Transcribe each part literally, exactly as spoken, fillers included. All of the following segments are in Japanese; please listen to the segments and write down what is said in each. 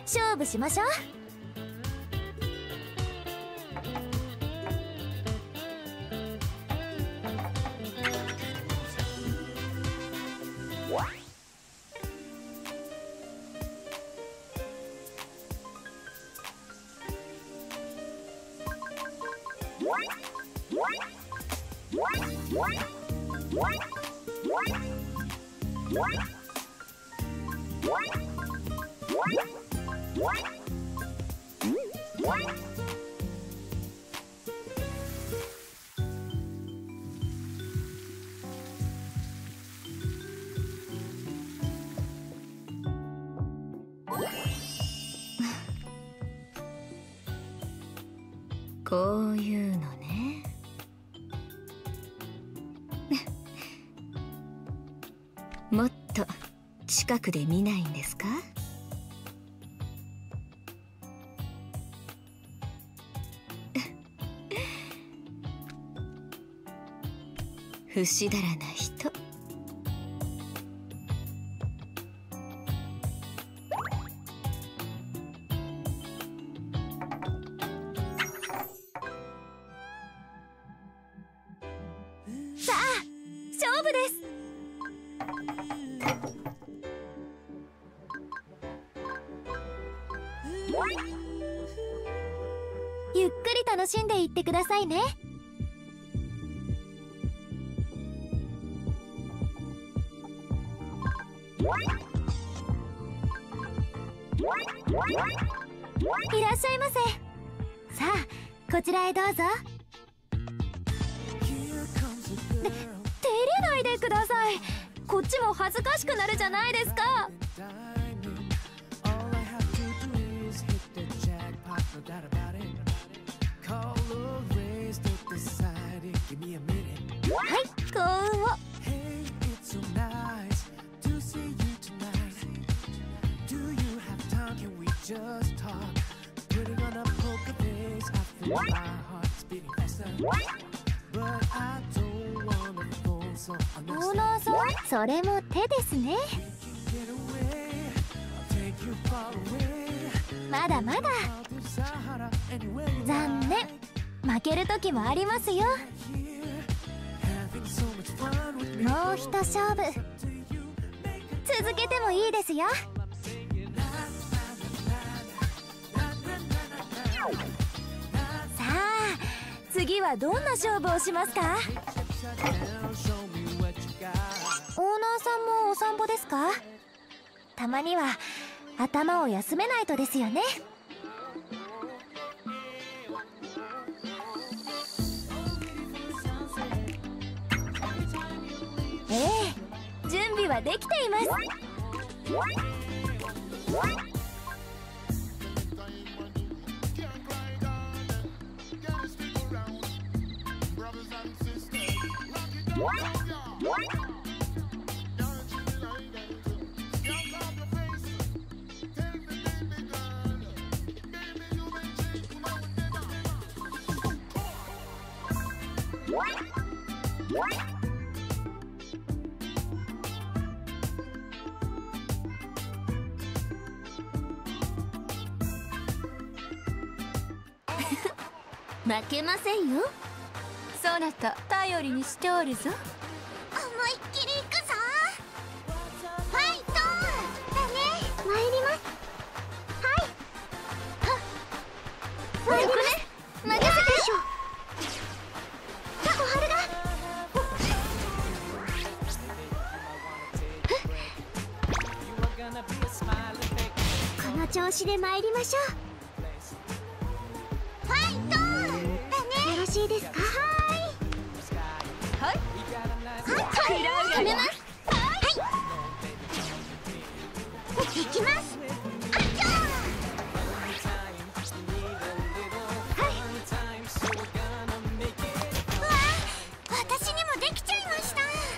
勝負しましょう。こういうのね。もっと近くで見ないんですか？ふしだらな人。さあ勝負です。ゆっくり楽しんでいってくださいね。いらっしゃいませ。さあこちらへどうぞ。で、照れないでください。こっちも恥ずかしくなるじゃないですか。はい、幸運を。オーナーさん、それも手ですね。まだまだ。残念、負ける時もありますよ。もう一勝負続けてもいいですよ。さあ次はどんな勝負をしますか？オーナーさんもお散歩ですか？たまには頭を休めないとですよね。ええ、準備はできています。負けませんよ。そなた頼りにしておるぞ。思いっきりいくぞ。ファイトだね。参ります。はい。はっ。参ります。任せて。小春が。この調子で参りましょう。ファイトだね。よろしいですか？はい。はい。はい。止めます。はい。行きます。あっちょー。はい。うわー、私にもできちゃいました。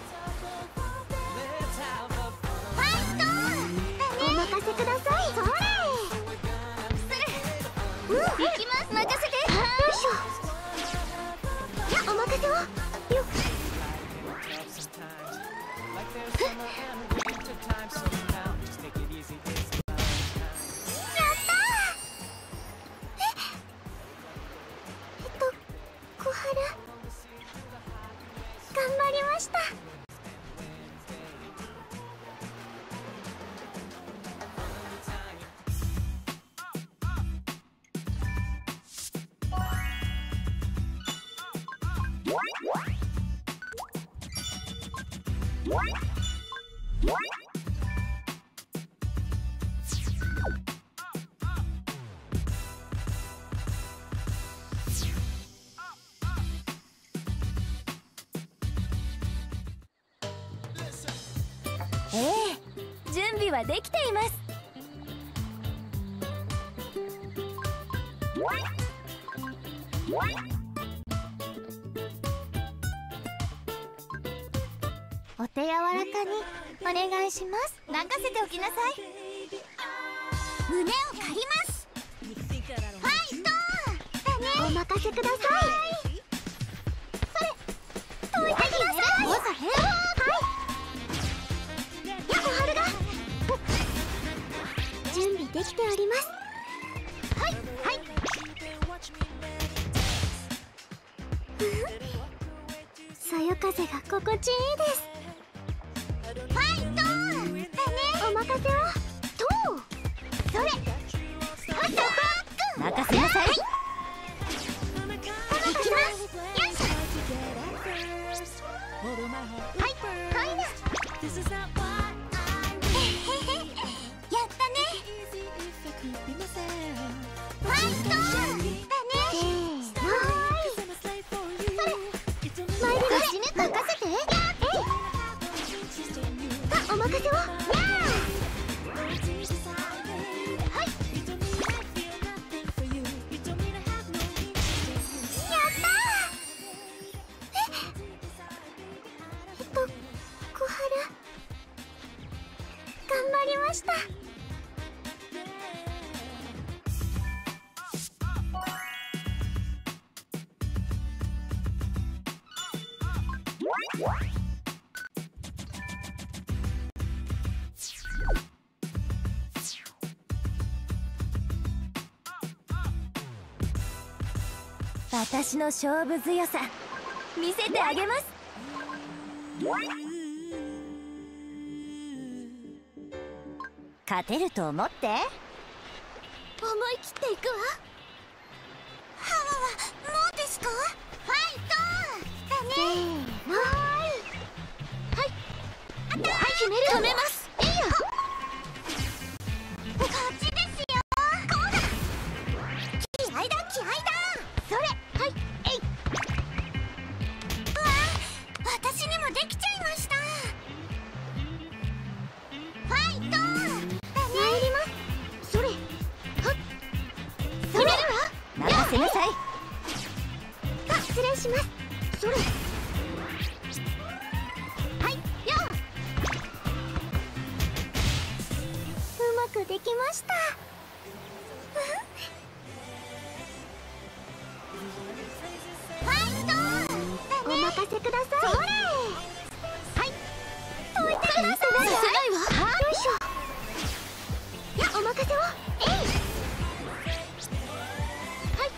ファイトだね。お任せください。それ。うん、行きます。任せて。よいしょ。じゃあお任せを。よっ。やったええ、準備はできています。お手柔らかにお願いします。任せておきなさい。胸を借ります。ファイトだね。お任せください。それ解いてください。はい。や小春が準備できております。はいはいそよ風が心地いいです。ファイトだね。お任せを。とうそれ任せなさい。行きます。よいしょ。はいはいな。やったね。ファイトだね。せーの。それ参ります。任せて。お任せを。やったー。ええっと小春頑張りました。私の勝負強さ見せてあげます。勝てると思って。思い切っていくわ。はわわもうですか。ファイトだね。せーの。はいあったはい決める。止めます。いいよ。こっちですよ。こうだ。気合だ気合だ。それはいえい。うわ私にもできちゃいました。ファイトだね。参ります。それはっ決めるわ。任せなさい。あ失礼します。それはいようまくできました。ファイトだね。お任せください。それはい解いてください。ないわ。よいしょ。やお任せを。えいはい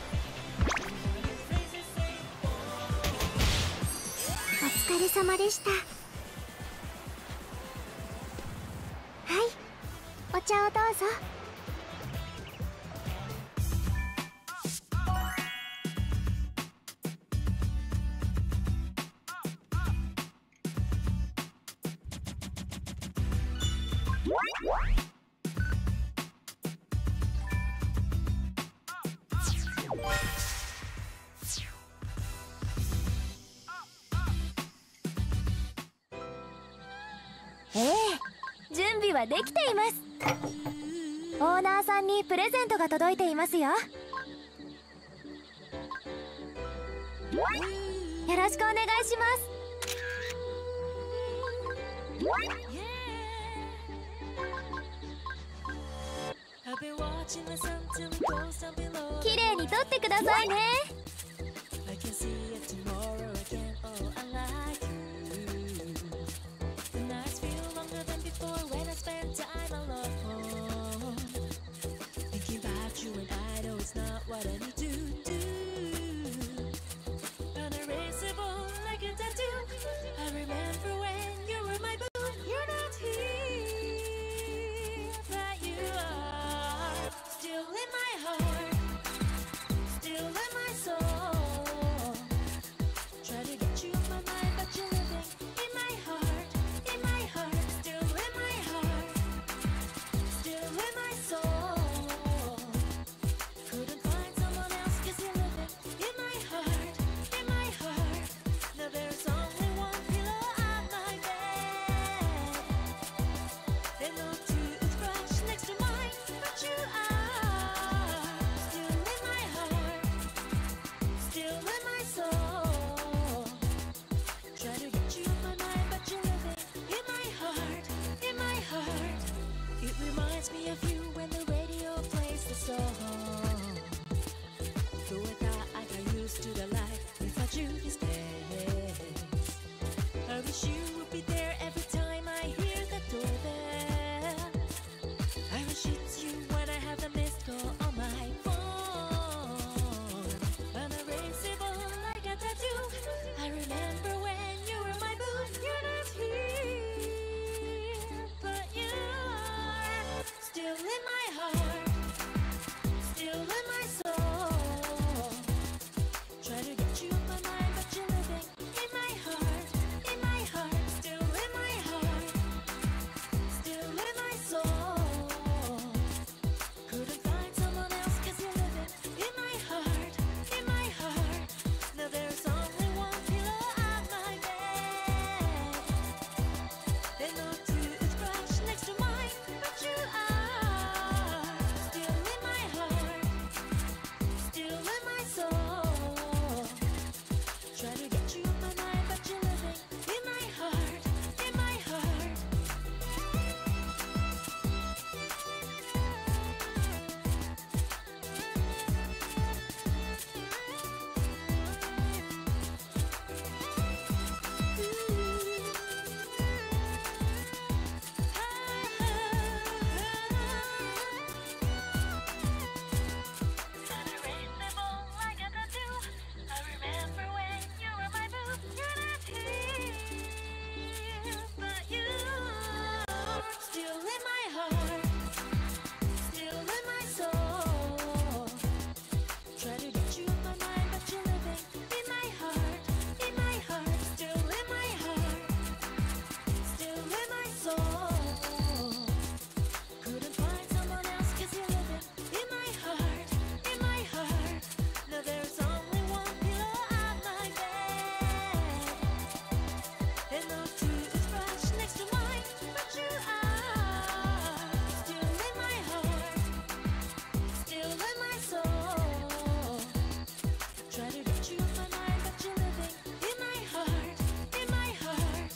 お疲れ様でした。はいお茶をどうぞ。ええ準備はできています。オーナーさんにプレゼントが届いていますよ。よろしくお願いします。綺麗に撮ってくださいね。Still in my heart, still in my soul. reminds me of you when the radio plays the song. Though I thought I got used to the life without you these days. I wish you would be there every time I hear the doorbell. I wish it's you when I have the missed call on my phone. Unerasable like a tattoo. I remember when you were my boo. You're not here, but you're still in my heart, still in my soul. Try to get you off my mind, but you're living in my heart, in my heart, still in my heart, still in my soul. Couldn't find someone else 'cause you're living in my heart, in my heart. Now there's only one pillow on my bed, and no toothbrush next to mine, but you are still in my heart, still in my soul. Try to get you off my mind, but you're living in my heart, in my heart. Unreasonable like a tattoo. I remember when you were my boo. You're not here, but you're still in my heart, still in my soul. Try to get you off my mind, but you're living in my heart, in my heart, still in my heart, still in my soul. Couldn't find someone else 'cause you're living in my heart, in my heart. Now there's only one pillow on my bed, and no toothbrush next to mine, but you are still in my heart, still in my soul. Try to get you off my mind, but you're living in my heart, in my heart.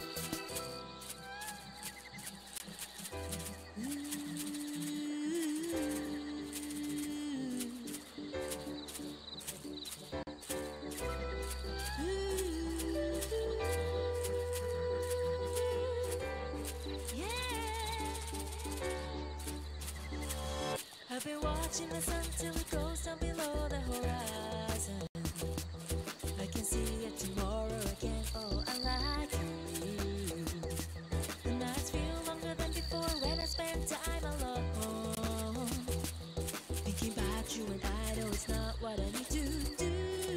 I've been watching the sun till it goes down below the horizon. I can see it tomorrow again. Oh, I like you. The nights feel longer than before when I spend time alone. Thinking about you and I know it's not what I need to do.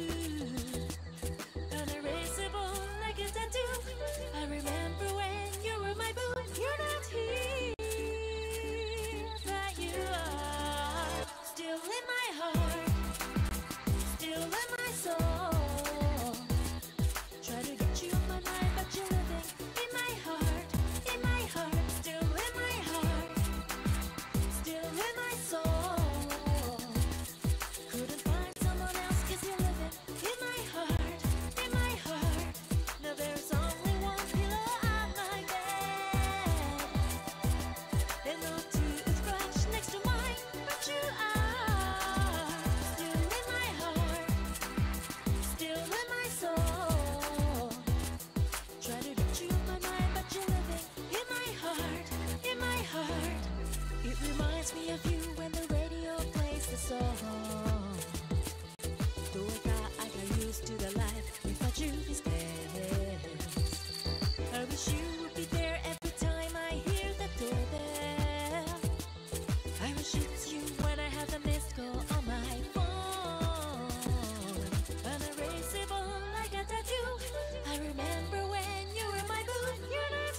Unerasable like a tattoo. I remember when you were my boo. You're not here, but you are still in my heart, still in my soul. Try to get you off my mind, but you're living in my heart, in my heart, still in my heart, still in my soul. Couldn't find someone else 'cause you're living in my heart, in my heart. Now there's only one pillow on my bed, and no toothbrush next to mine, but you are still in my heart, still in my soul. Try to get you off my mind, but you're living in my heart, in my heart. It reminds me of you when the radio plays the song. Though I thought I got used to the life without you these days. I wish you would be there every time I hear the doorbell. I wish it's you when I have the missed call on my phone. Unerasable like a tattoo. I remember when you were my boo. You're not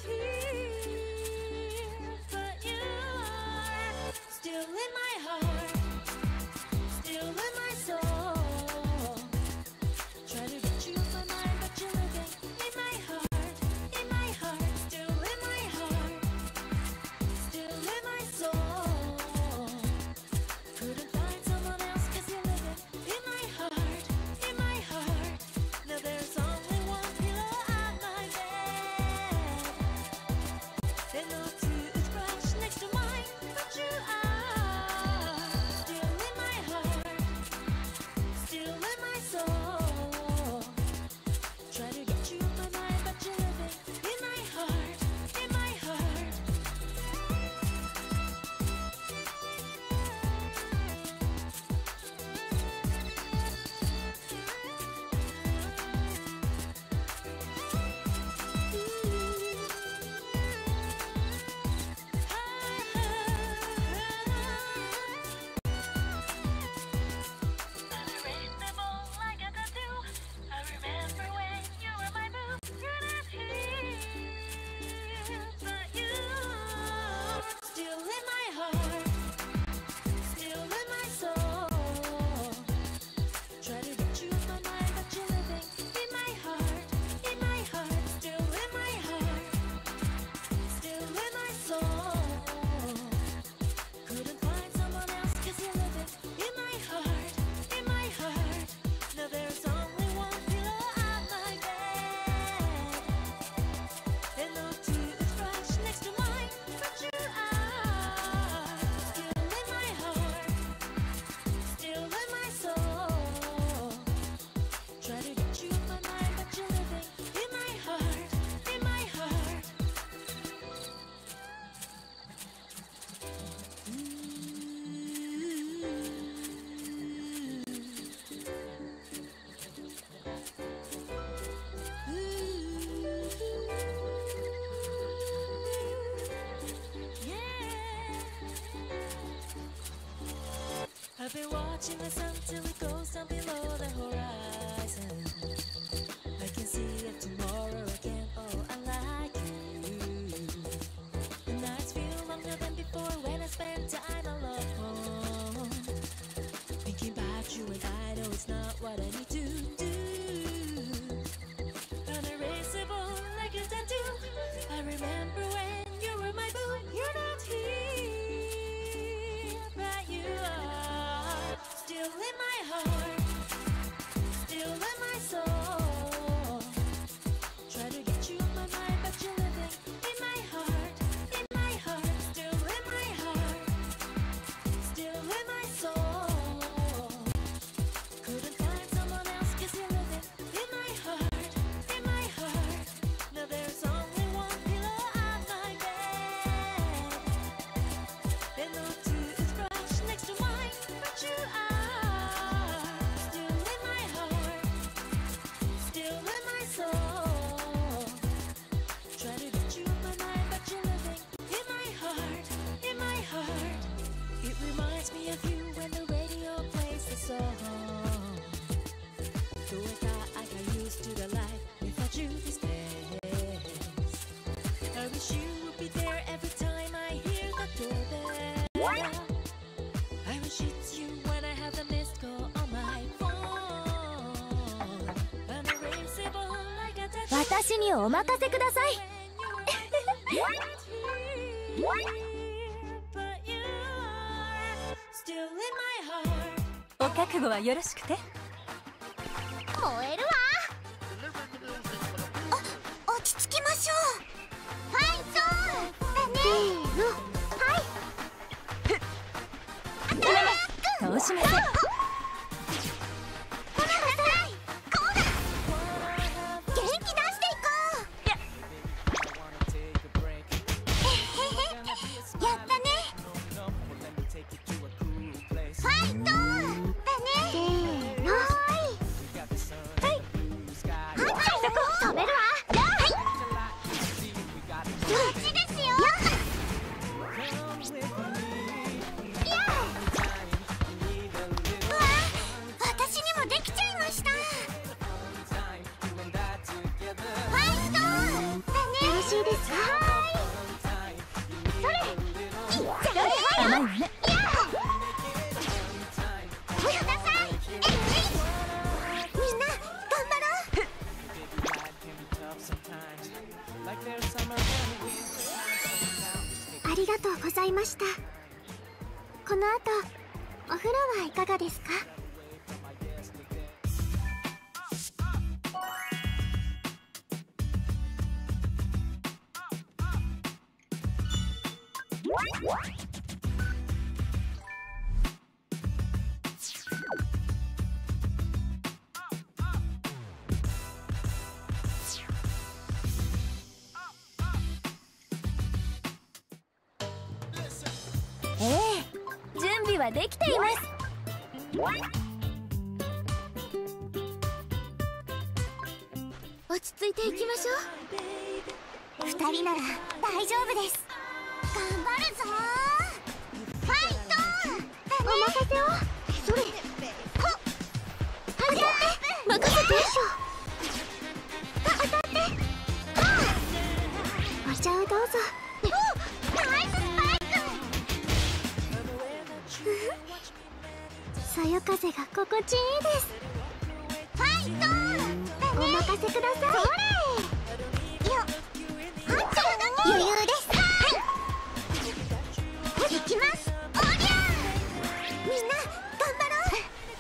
here, but you're still in my heart, be watching the sun till it goes down below the horizon. I can see it tomorrow again. Oh, I like you. The nights feel longer than before when I spend time alone. Thinking about you and I know it's not what I need to do. Unerasable like a tattoo. I remember when you were my boo. You're not here, but you are still in my heart, still in my soul. Try to get you on my mind, but you're living in my heart, in my heart, still in my heart, still in my soul. Couldn't find someone else 'cause you're living in my heart, in my heart. Now there's only one pillow on my bed, and no toothbrush next to mine, but you are still in my heart, still in my soul. Try to get you on my mind, but you're living in my heart, in my heart. It reminds me of you when the radio plays the song. Though I thought I got used to the life without you these days. I wish you would be there every time I hear the doorbell. I wish it's you when I have the missed call on my phone. Unerasable like a tattoo. 私にお任せください。 But you are still in my heart. お覚悟はよろしくて。 燃えるわ。あ、落ち着きましょう。ファイトだね。せーの、はい。 通しません。 ごめんなさい。こうだ。元気出していこう。えへへ。やったね。ファイトだね。せーの。止めるわ。はい。こっちですよ。やあ。うわ、私にもできちゃいました。ファイトだね。よろしいですか。はーい。それ。いっちゃうね。 甘いわね。 やあ。ごめんなさい。えいえい。みんな頑張ろう。ありがとうございました。この後お風呂はいかがですか？ ええ、準備はできています。 落ち着いていきましょう。二人なら大丈夫です。頑張るぞー。ファイトだね。お任せを。それ。ほっ。当たって。任せて。あ、当たって。はあ。お茶をどうぞ。お、ナイススパイク。そよ風が心地いいです。ファイトだね。お任せください。それ。よ。はっちゃん余裕です。はい。いきます。おりゃー。みんな頑張ろう。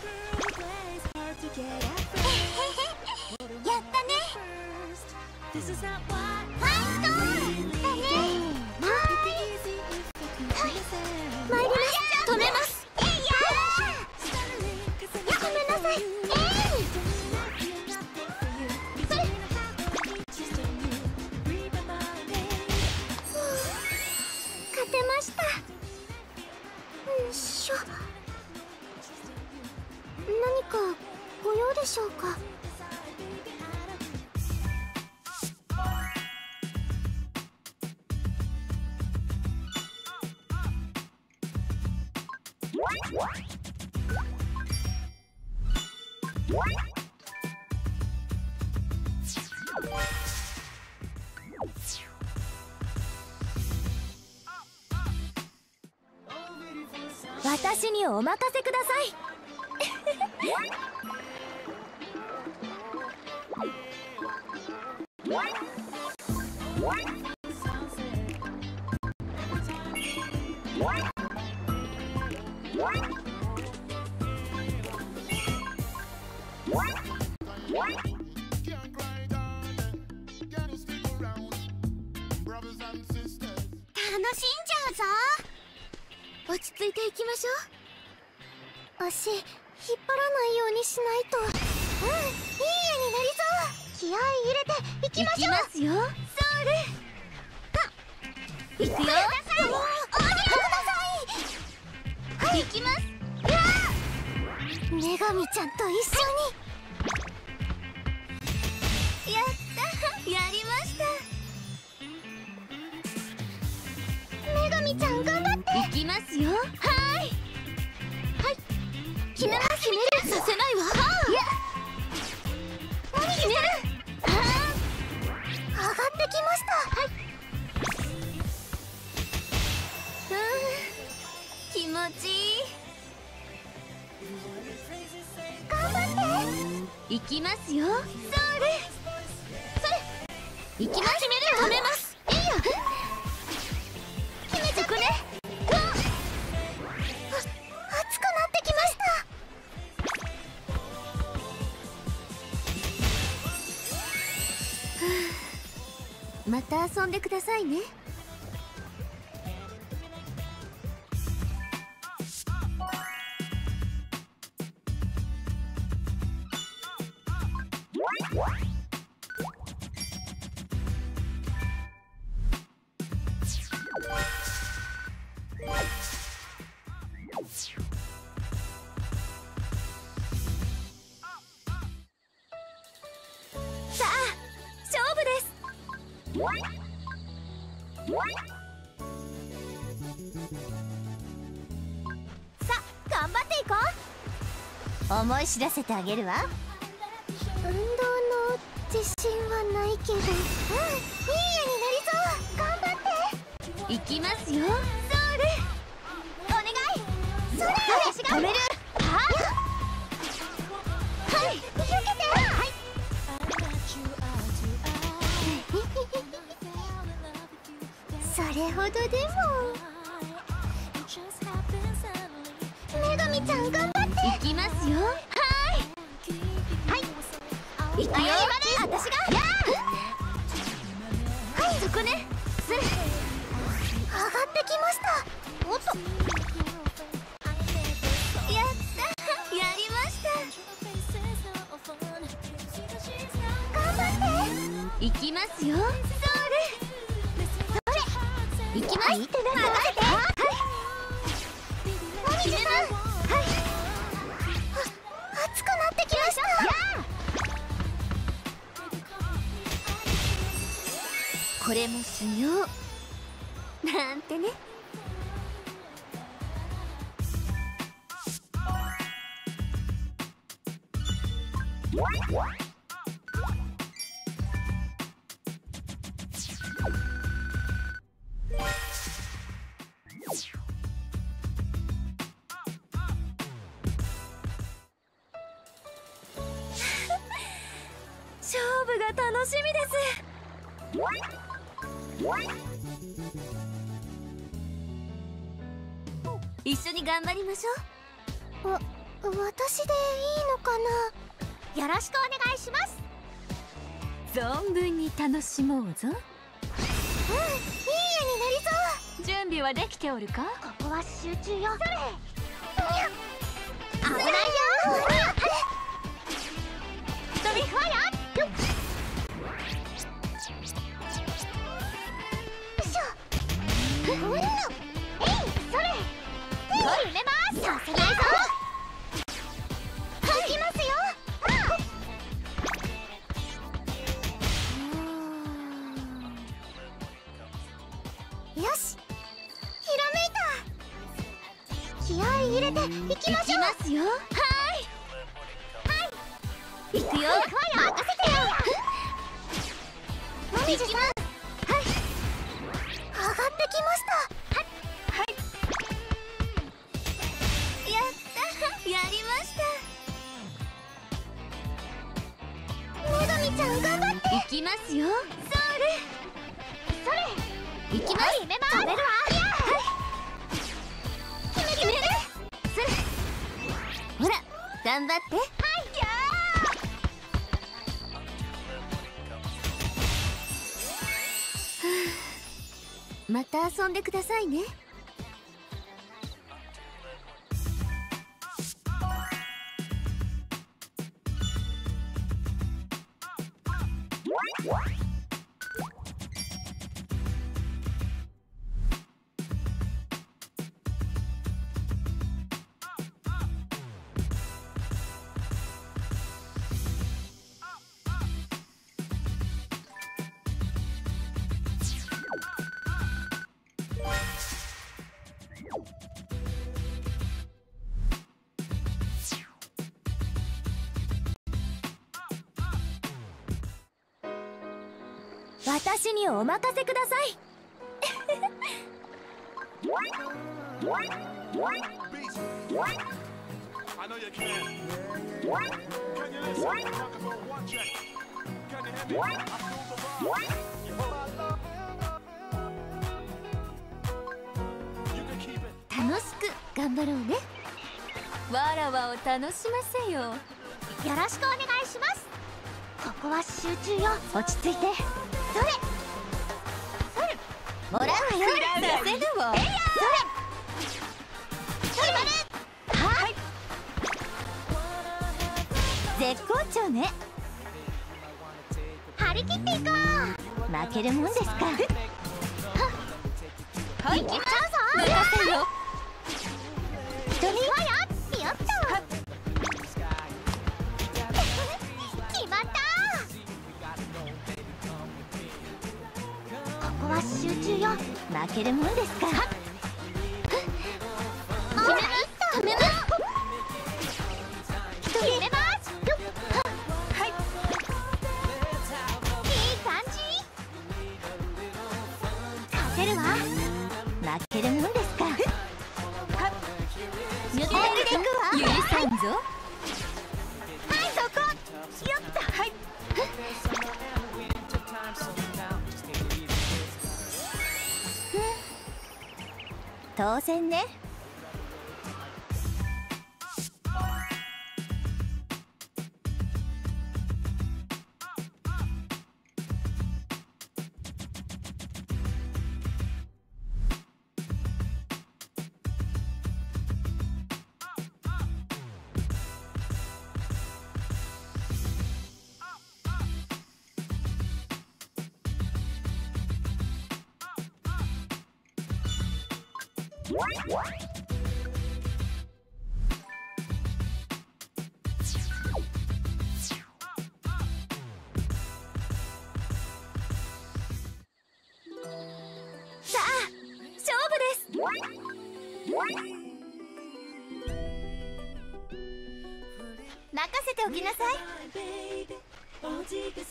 やったね。ファイトだね。はーい。はい。参ります。止めます。えいやー。ごめんなさい。えい。それ。勝てました。よいしょ。何かご用でしょうか。 私にお任せください。 楽しんじゃうぞ。落ち着いていきましょう。足引っ張らないようにしないと。うん、いい絵になりそう。気合い入れていきましょう。いきますよ。それ。あ、いくよ。おお、ください。はい、いきます。女神ちゃんと一緒に。やった、やりました。女神ちゃん頑張って。いきますよ。はいはい、決めます。決める。させないわ。いや、何決める。上がってきました。はい。うん、気持ちいい。頑張って。いきますよ。それそれ。いきます。決める。止めます。いいよ。決めちゃって。熱くなってきました。また遊んでくださいね。さあ、勝負です。さあ、頑張っていこう。思い知らせてあげるわ。運動の自信はないけど、うん、いい絵になりそう。頑張って。いきますよ。それ、お願い。それ、私が止める。ははい、避けて。はい。それほどでも。女神ちゃん頑張って。いきますよ。はいはい、いくよ。私が。はい、そこね。それ、上がってきました。おっと、やった、やりました。頑張って。いきますよ。それそれ、いきます。任せて。はい、決めます。はい、熱くなってきました。これも修行なんてね。勝負が楽しみです。一緒に頑張りましょう。わ、私でいいのかな。よろしくお願いします。 存分に楽しもうぞ。 うん、いい絵になりそう。 準備はできておるか。 ここは集中よ。それ、危ないよ。飛びファイヤー。よいしょ。うん、えい、それ。埋めます。させないぞ。いきますよ。よし、ひらめいた。気合い入れていきましょう。いきますよ。はいはい、 行くよ。任せてよ。もみじさん、はい、上がってきました。はい、やったやりました。のどみちゃん頑張って。行きますよ。それそれ行きます。決めます。食べるわ。決め決める。それほら頑張って。はい、やーまた遊んでくださいね。私にお任せください。楽しく頑張ろうね。わらわを楽しませよ。よろしくお願いします。ここは集中よ。落ち着いて。それそれもらうわよ。出せるわ。えいやそれそれまる。はい、絶好調ね。張り切っていこう。負けるもんですか。はい、行きましょうぞ。任せよ。一人はやよっと。決まった。ここは集中よ。負けるもんですか。決めます。決めます。決めます。はい。いい感じ。勝てるわ。負けるもんですか。抜けていくわ。許さんぞ。はいそこ。よっと。はい。当然ね。さあ勝負です。任せておきなさい。お願い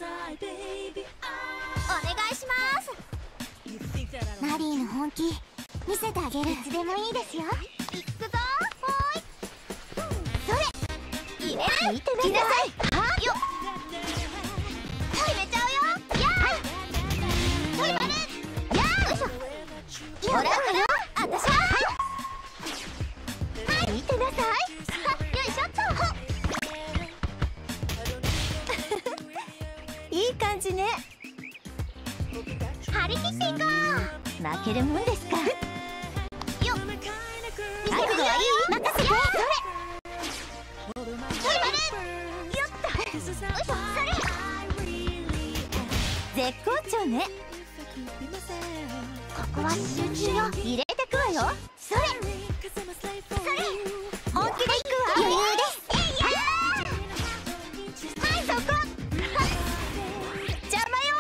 します。マリーの本気見せてあげる。いつでもいいですよ。いくぞ。ほーい。それ入れる。見てなさい。はよっ決めちゃうよ。やーそれまる。やーよいしょ。もらうわよ。あたしははい見てなさい。よいしょっと。いい感じね。張り切っていこう。負けるもんですか。よっ覚悟はいい。任せて。それそれまる。よっと。よいしょ。それ絶好調ね。ここは集中よ。入れてくわよ。それそれ本気でいくわ。余裕です。えいやーはいそこ。邪魔よ。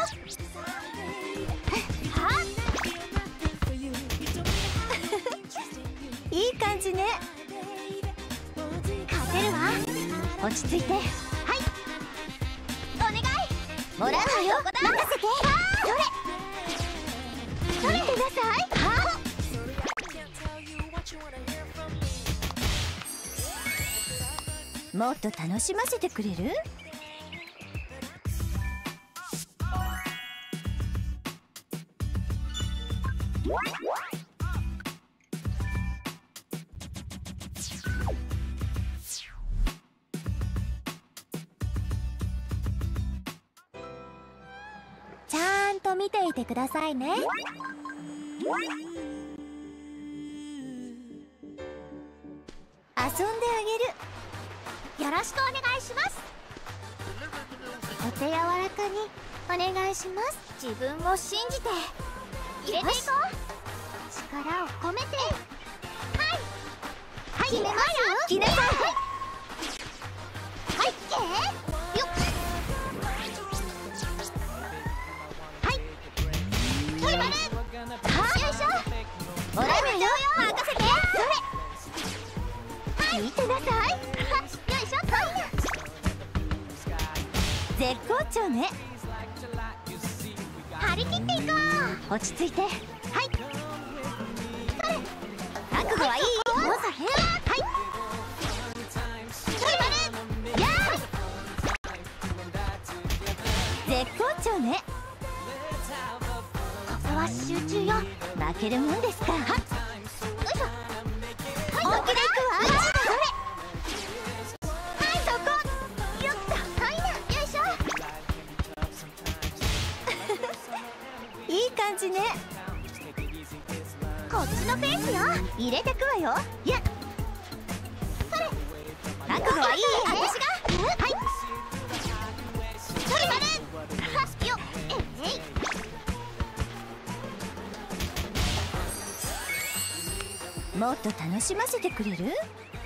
はいいい感じね。勝てるわ。落ち着いて。はいおらんのよ、任せて。それそれてなさい。もっと楽しませてくれる？ちゃんと見ていてくださいね。遊んであげる。よろしくお願いします。お手柔らかにお願いします。自分を信じて入れていこう。力を込めて。はいはい、決めますよ。決めなさい。はい、けーよっ。はいトリバル。よいしょ。おらんのよ、任せて。それ見てなさい。よいしょ。絶好調ね。張り切っていこう。落ち着いて。はいそれ覚悟はいい？もうそれ。はいトリバル。やー絶好調ね。ここは集中よ。負けるもんですか。はっよいしょ。本気でいくわ。いい感じね。こっちのペースよ。入れてくわよ。いやそれ覚悟はいい？私がはいトリバル。はっよっえい。もっと楽しませてくれる？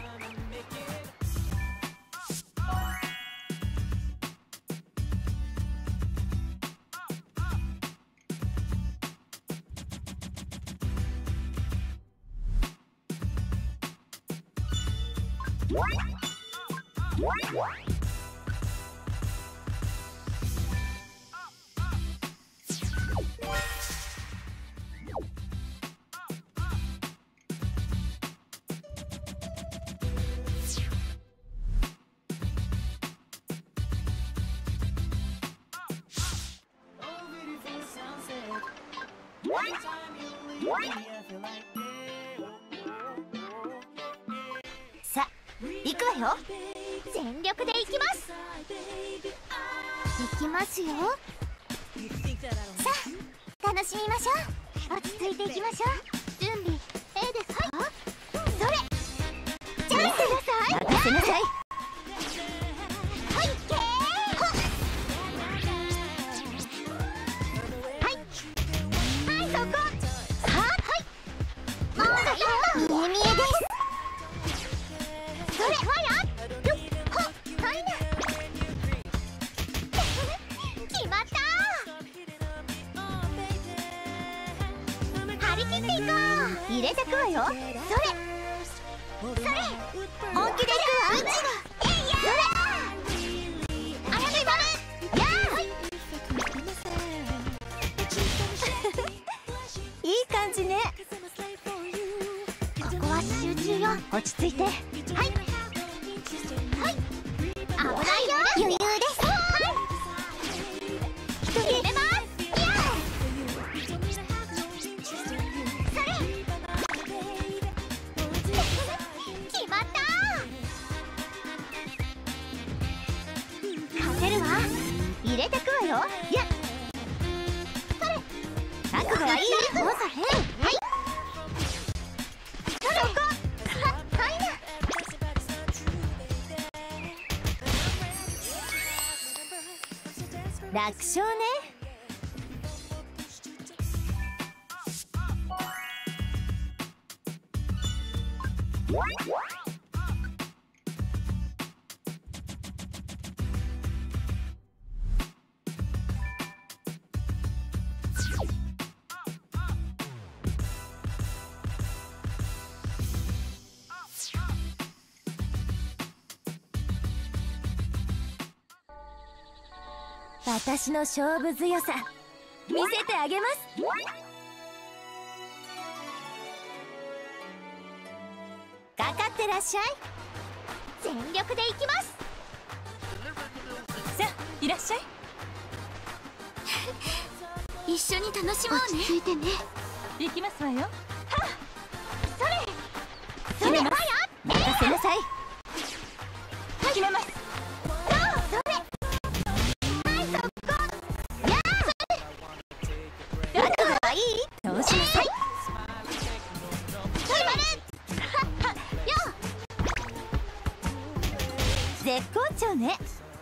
さあ行くわよ。全力で行きます。行きますよ。さあ楽しみましょう。落ち着いていきましょう。準備 A ですか？それチャンスなさい。任せなさい。はいけーはいはいそこ。もう見え見えです。それわやよっほっはいな決まったー。張り切っていこう。入れてくわよ。それそれ本気でいくわ。それあやめばれやーいい感じね。ここは集中よ。落ち着いて。はいはい危ないよ。余裕です。はい一人入れます。いやそれ決まったー。勝てるわ。入れてくわよ。いやそれ覚悟はいい？もうそれはいそこははいな楽勝ね。 私の勝負強さ見せてあげます。かかってらっしゃい。全力でいきます。 さあいらっしゃい。 一緒に楽しもうね。落ち着いてね。 行きますわよ。はっ、 それそれ、任せなさい。 決めます。 それ、はい、そこ。やー、それ覚悟はいい？そうしなさい。それまで。はっよっ、絶好調ね。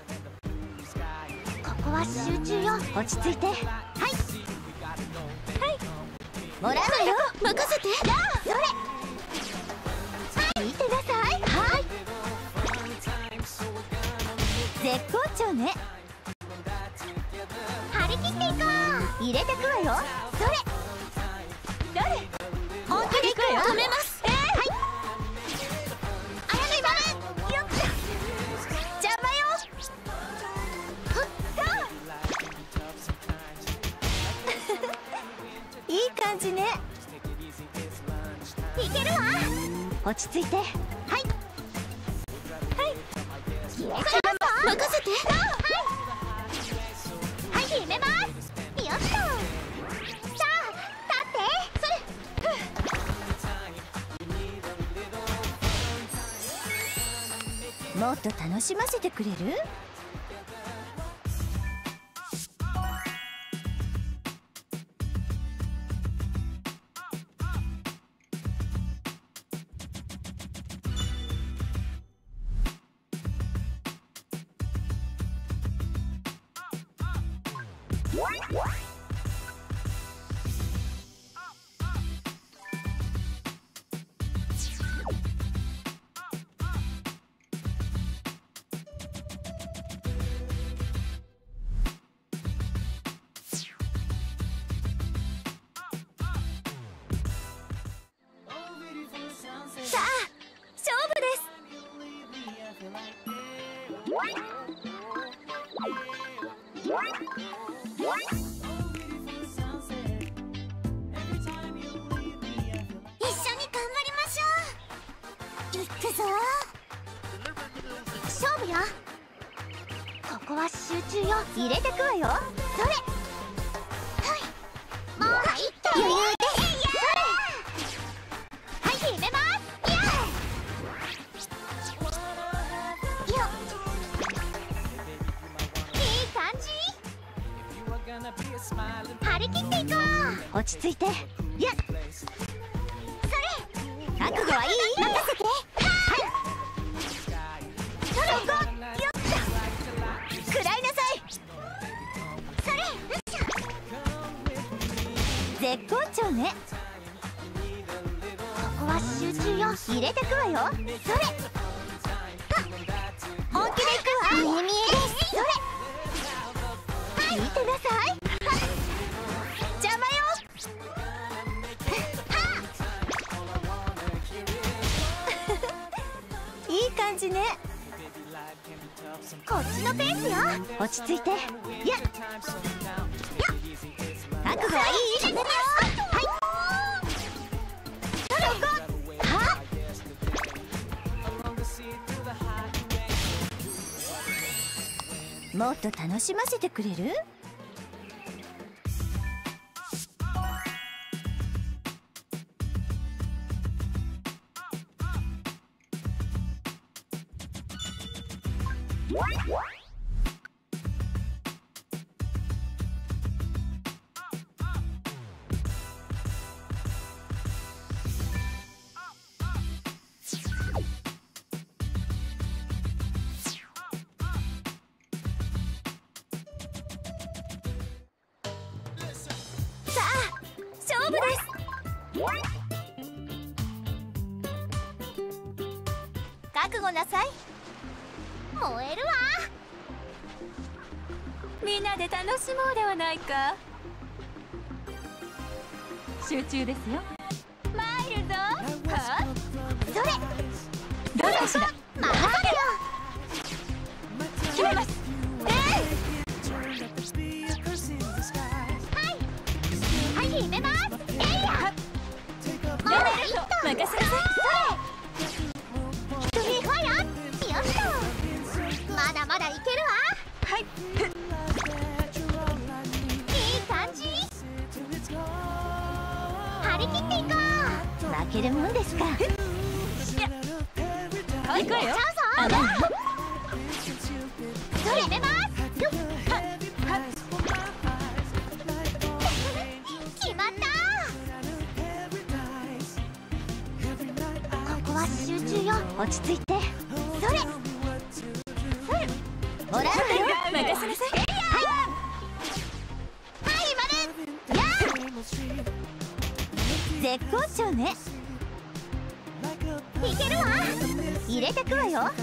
ここは集中よ。落ち着いて。はいはい、もらうわよ。任せて。やー、それ、見てなさい。はい、絶好調ね。張り切っていこう。入れてくわよ。それ、どれ、本気でいくわよ。止めます。えー、はい、あやめまれ。よっ、邪魔よ。ふっといい感じね。いけるわ。落ち着いて。はいはい、決めちゃいます。任せて。はいはい、決めます。よっと。さあ立って。それ、もっと楽しませてくれる？さあ勝負です。一緒に頑張りましょう。いくぞ。勝負よ。ここは集中よ。入れてくわよ。それ、はい、もう入った。余裕です。はい、決めます。よっ、いい感じ。張り切っていこう。落ち着いて。やっ、それ、覚悟はいい？任せて。はい、それ、よっと、食らいなさい。それ、絶好調ね。ここは集中よ。入れてくわよ。それ、本気でいくわ。見え見えです。それ、見てなさい。邪魔よ。いい感じね。こっちのペースよ。落ち着いて。やっやっ、覚悟はいい？決めます。はい、そこ。はっ、もっと楽しませてくれる？さあ勝負です。覚悟なさい。燃えるわ。 みんなで楽しもうではないか。集中ですよ。参るぞ。はっ、 それ、 どうかしら。 任せるよ。 決めます。 えー、 ですか。行くわよ。甘いよ。 それめます。決まった。ここは集中よ。 落ち着いて。 それそれもらうわよ。 任せなさい。 はい丸や絶好調ね。 いけるわ。入れてくわよ。はい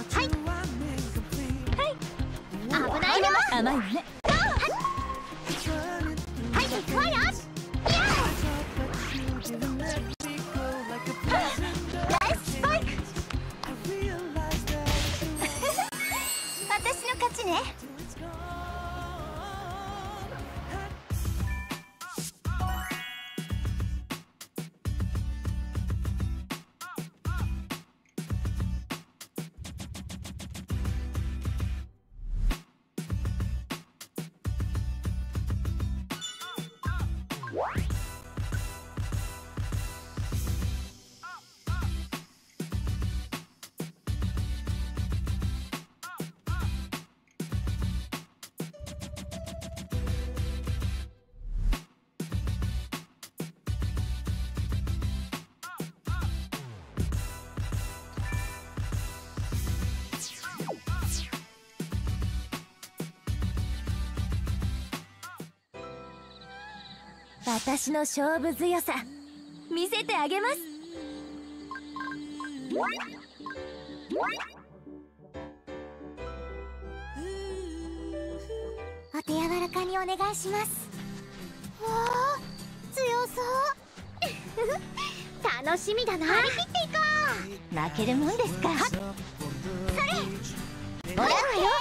危ないよ。 甘いわね。 はい行くわよ。ナイススパイク。私の勝ちね。 私の勝負強さ見せてあげます。 お手柔らかにお願いします。わあ強そう楽しみだな。張り切っていこう。 負けるもんですか。 それもらうわよ。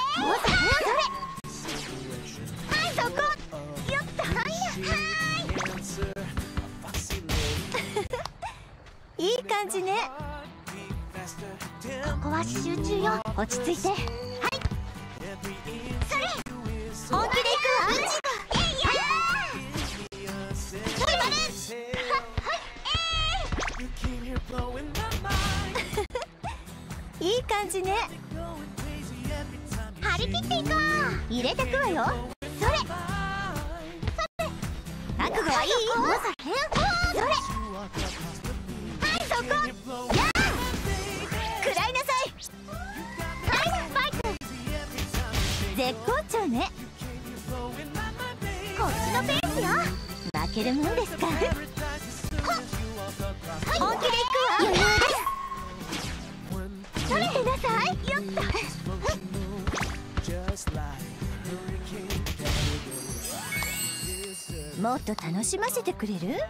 それはいそこよっと。はいいい感じね。 ここは集中よ。 落ち着いて。 はいそれ本気でいくわ。 いい感じね。 張り切っていこう。 入れてくわよ。 それ覚悟はいい？ それはいそこやあ食らいなさい。 はいスパイク。 絶好調ね。 こっちのペースよ。 負けるもんですか。 本気でいくわ。余裕です。それてなさい。よっと。 もっと楽しませてくれる？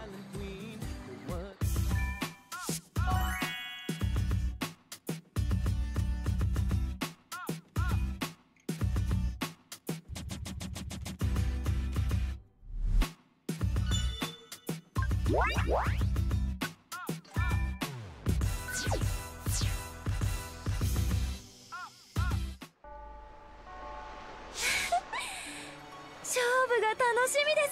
勝負が楽しみです。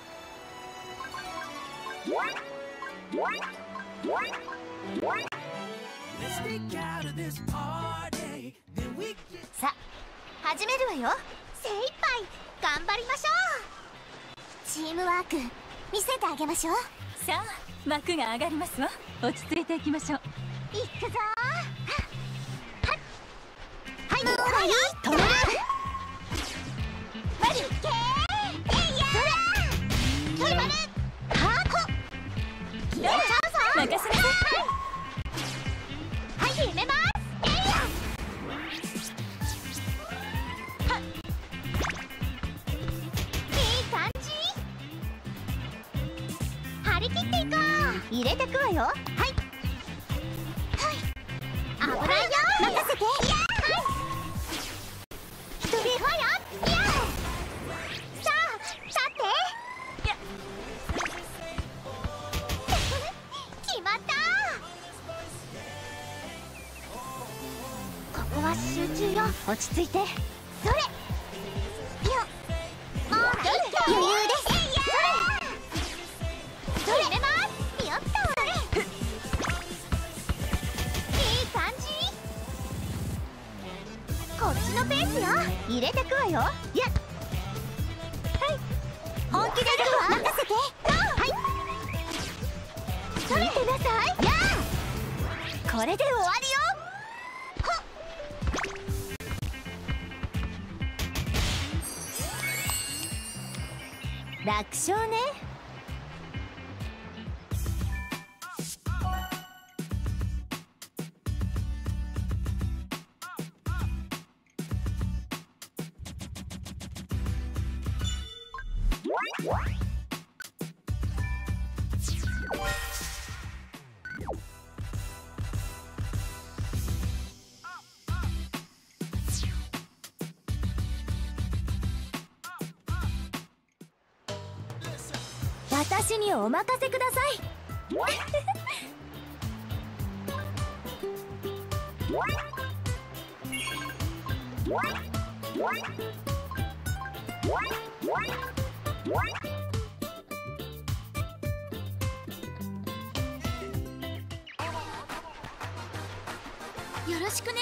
さあ始めるわよ。精一杯頑張りましょう。チームワーク見せてあげましょう。 さあ幕が上がりますわ。落ち着いていきましょう。 いくぞー。はっはいもうはい止める。マリッケーえいやーそれトイバルはーこ決めちゃうぞ。 任せなさい。 はい決めます。えいやはっいい感じ。張り切っていこう。 入れてくわよ。 はい危ないよ。任せて。いや一人ファイヤー。いやさあ立って。いや決まった。ここは集中よ。 落ち着いて。 それよもう余裕です。それそれ入れます。よっとそれっちのペースよ。入れてくわよ。やっ、はい、本気でいくわ。任せて。はい、それてなさい。やあ、これで終わりよ。楽勝ね。私にお任せください。よろしくね。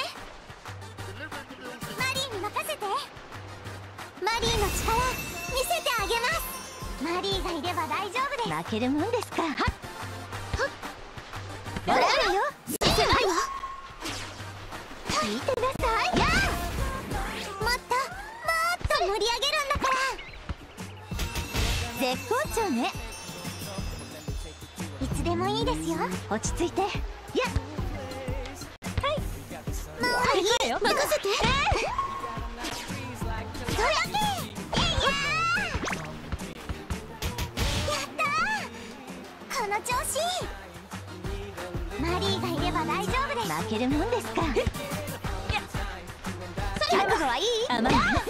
マリーに任せて。マリーの力見せてあげます。マリーがいれば大丈夫です。負けるもんですか。はっはっ、やるわよ。見てないわ。見てなさい。やあ、もっともっと盛り上げるんだから。絶好調ね。いつでもいいですよ。落ち着いて。やっ、はい、もういい、任せて。それだけ。この調子。マリーがいれば大丈夫です。負けるもんですか。覚悟はいい？甘い。それそ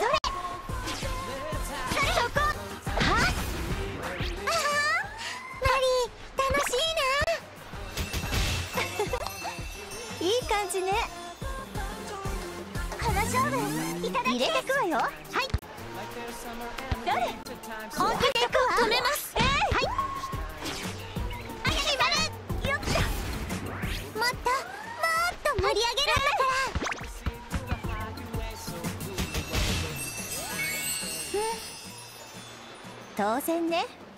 れ、そこ。はっ、ああ、マリー楽しいな。いい感じね。この勝負いただきます。入れてくわよ。はい、どれ、本気でいくわ。止めます。えー、はい、もっともっと盛り上げるんだから。うん、当然ね。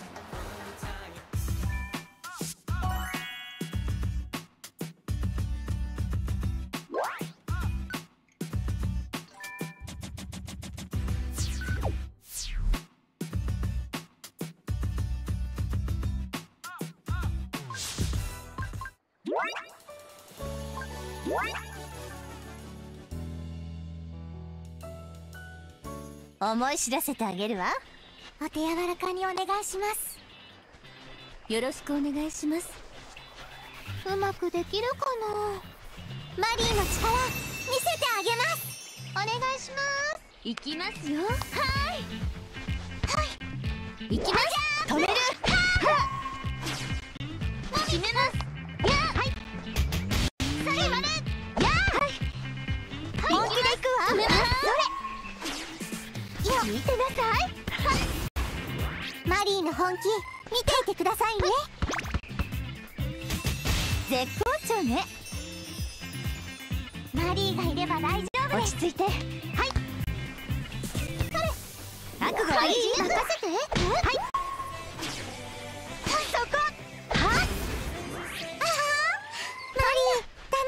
思い知らせてあげるわ。お手柔らかにお願いします。 よろしくお願いします。 うまくできるかな。マリーの力見せてあげます。お願いします。 行きますよ。 はいはい、行きます。止める。決めます。やあ、はい、それまで。やあ、はい、本気でいくわ。止めます。それ、見てなさい。マリーの本気見ていてくださいね。絶好調ね。マリーがいれば大丈夫です。落ち着いて。はい、それ、覚悟はいい？任せて。はい、そこ。はっ、ああ、マリー楽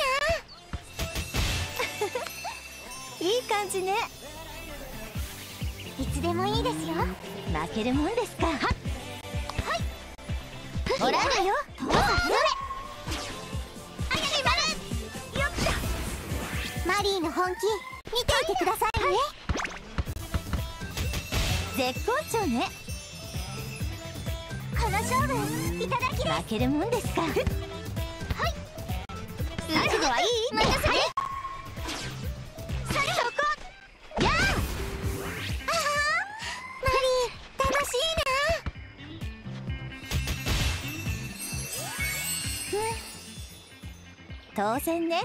しいな。いい感じね。いつでもいいですよ。負けるもんですか。はっ、はい、ほらだよ。どうぞ。それ、あげりまる。よっと。マリーの本気見ていてくださいね。絶好調ね。この勝負いただきです。負けるもんですか。はい、覚悟はいい？任せて。それ、そこ。やあ、ああ、マリー楽しいな。うん、当然ね。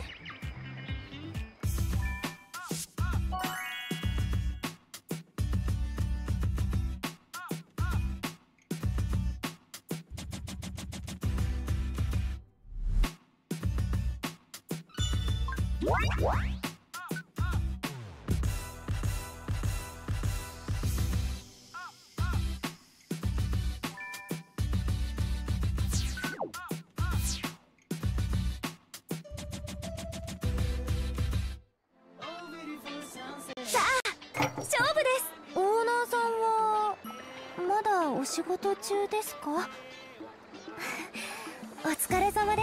仕事中ですか？お疲れ様です。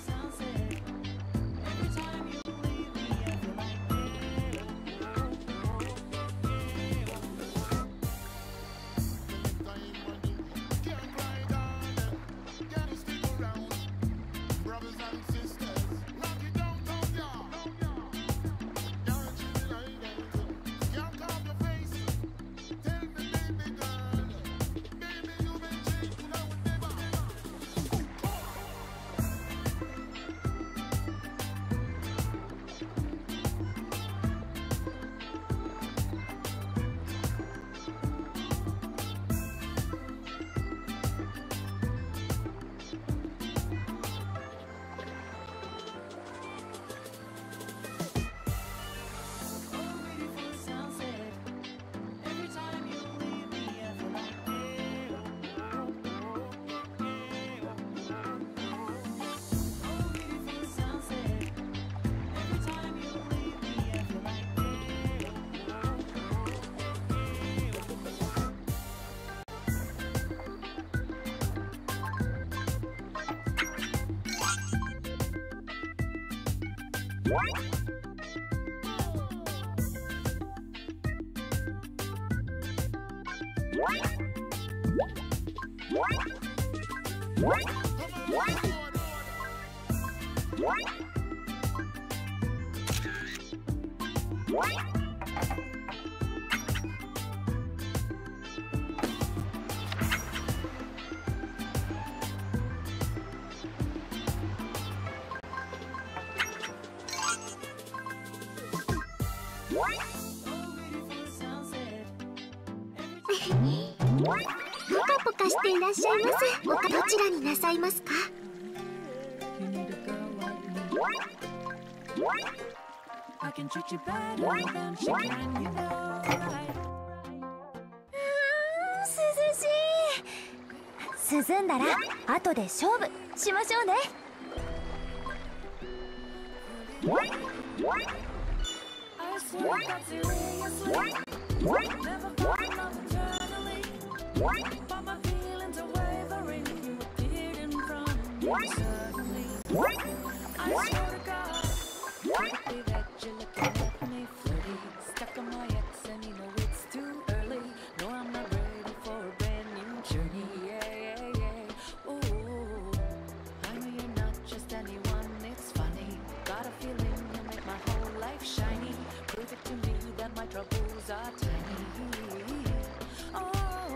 ポカポカしていらっしゃいませ。おかどちらになさいますか？涼しい。涼んだら後で勝負しましょうね。 But my feelings are wavering. You appeared in front of me suddenly. I swear to God, quickly that you're looking at me flirty. Stuck on my ex and you know it's too early. No, I'm not ready for a brand new journey. Yeah, yeah, yeah. Ooh, I know you're not just anyone. It's funny. Got a feeling you make my whole life shiny. Prove it to me that my troubles are tiny. Oh.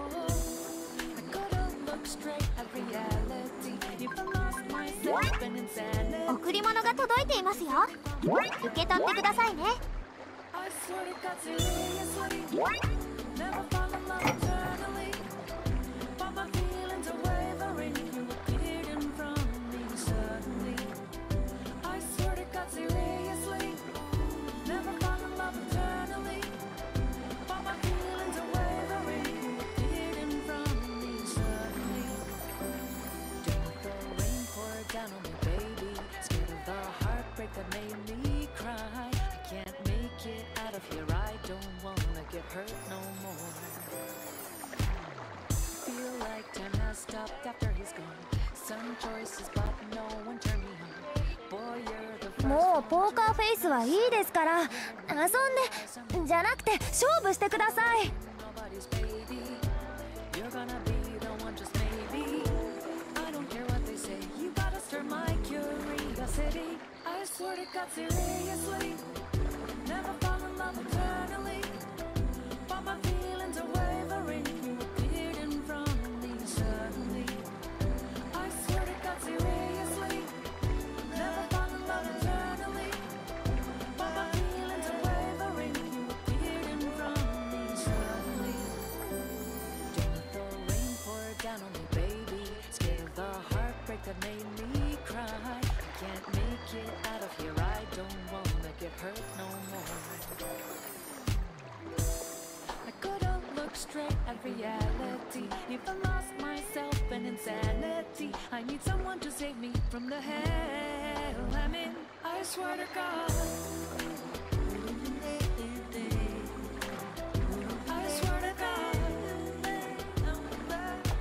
Straight at reality. If I lost myself in insanity. 贈り物が届いていますよ。受け取ってくださいね。 I swear to God seriously. Never fall in love eternally. But my feelings are wavering. You appeared in front of me suddenly. I swear to God seriously. Never fall in love eternally. But my feelings are wavering. You appeared in front of me suddenly. Down on me, baby. Scared of the heartbreak that made me cry. I can't make it out of here. I don't wanna get hurt no more. Feel like time has stopped after he's gone. Some choices, but no one turned me on. Boy, you're the first. もうポーカーフェイスはいいですから、遊んでじゃなくて勝負してください。 Nobody's baby. You're gonna be the one, just maybe. I don't care what they say. You gotta stir my curiosity. I swear to God seriously. Never fall in love eternally. But my feelings are wavering. You appeared in front of me suddenly. I swear to God seriously. Never fall in love eternally. But my feelings are wavering. You appeared in front of me suddenly. Don't let the rain pour down on me, baby. Scared of the heartbreak that made me cry. I can't make it out of here. I don't wanna get hurt no more. I couldn't look straight at reality. If I lost myself in insanity, I need someone to save me from the hell I'm in. I swear to God. I swear to God.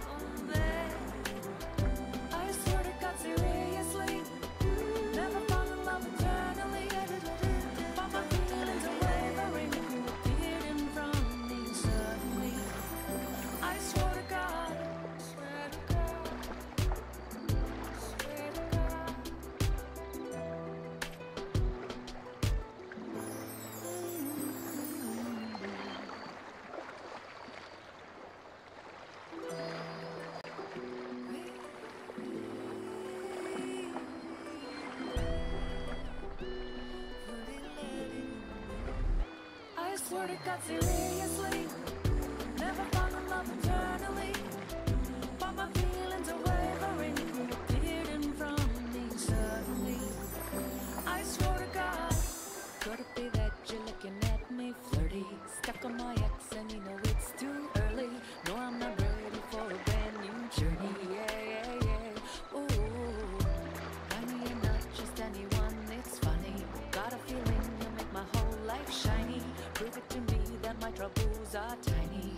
swear to God, seriously, never fall in love eternally, but my feelings are wavering. You appeared in front of me suddenly. I swear to God, could it be that you're looking at me flirty? Stuck on my ex and you know it's too early. No, I'm not ready for a brand new journey. Yeah, yeah, yeah. Ooh, honey, you're not just anyone. It's funny. Got a feeling you make my whole life shiny. Prove it to me that my troubles are tiny.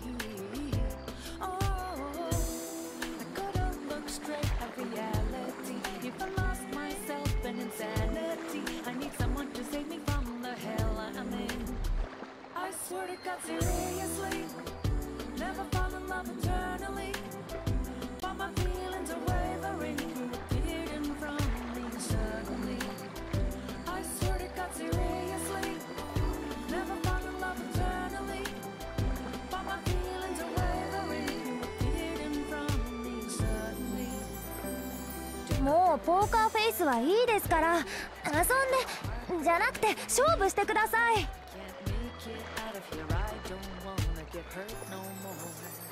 Oh, I could've looked straight at reality. If I lost myself in insanity, I need someone to save me from the hell I'm in. I swear to God, seriously, never fall in love eternally, but my feelings are wavering. You appeared in front of me suddenly. I swear to God, seriously, never fall in love eternally, but my feelings are wavering. You appeared in front of me suddenly. もうポーカーフェイスはいいですから、遊んでじゃなくて勝負してください。 Can't make it out of here. I don't wanna get hurt no more.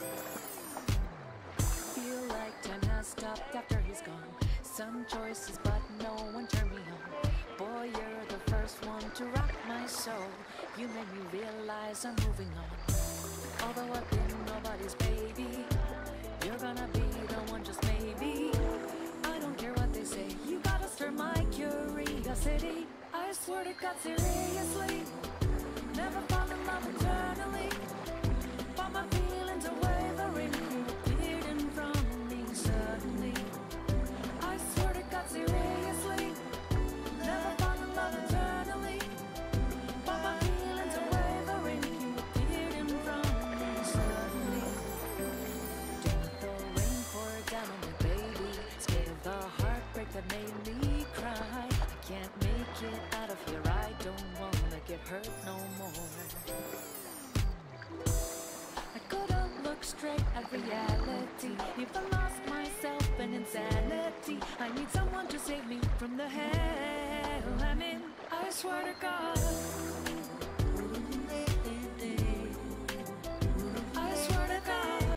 Feel like time has stopped after he's gone. Some choices, but no one turned me on. Boy, you're the first one to rock my soul. You made me realize I'm moving on. Although I've been nobody's baby, you're gonna be the one, just maybe. I don't care what they say. You gotta stir my curiosity. I swear to God, seriously, never fall in love eternally, but my feelings are wavering. You appeared in front of me suddenly. I swear to God, seriously, never fall in love eternally, but my feelings are wavering. You appeared in front of me suddenly. Don't let the rain pour down on me, baby. Scared of the heartbreak that made me cry. I can't make it out of here. I don't wanna get hurt no more. I could've looked straight at reality. If I lost myself in insanity, I need someone to save me from the hell I'm in. I swear to God, I swear to God,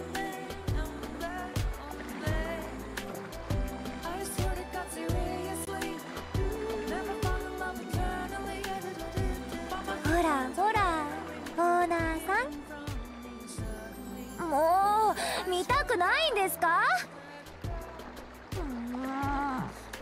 I swear to God, seriously, never fall in love eternally, but my ほらほらオーナーさん、もう見たくないんですか？うーん。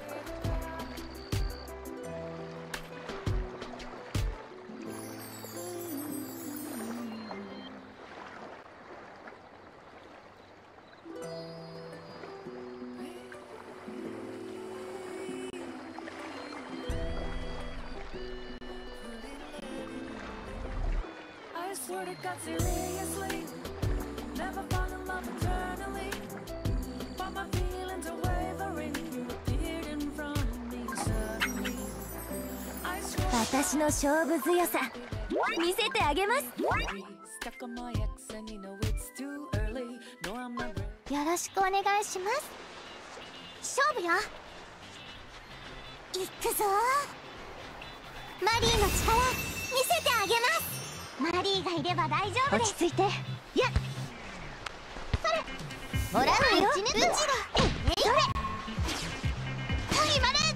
I swear to God, seriously, never fall in love eternally, but my feelings are wavering. You appeared in front of me suddenly. I swear 私の勝負強さ見せてあげます。 stuck on my ex and you know it's too early. No, I'm not ready. よろしくお願いします。勝負よ。いくぞ。マリーの力見せてあげます。マリーがいれば大丈夫です。落ち着いて。やっ。それ。ほら、うちね。うちだ。え、それ。はい、まる。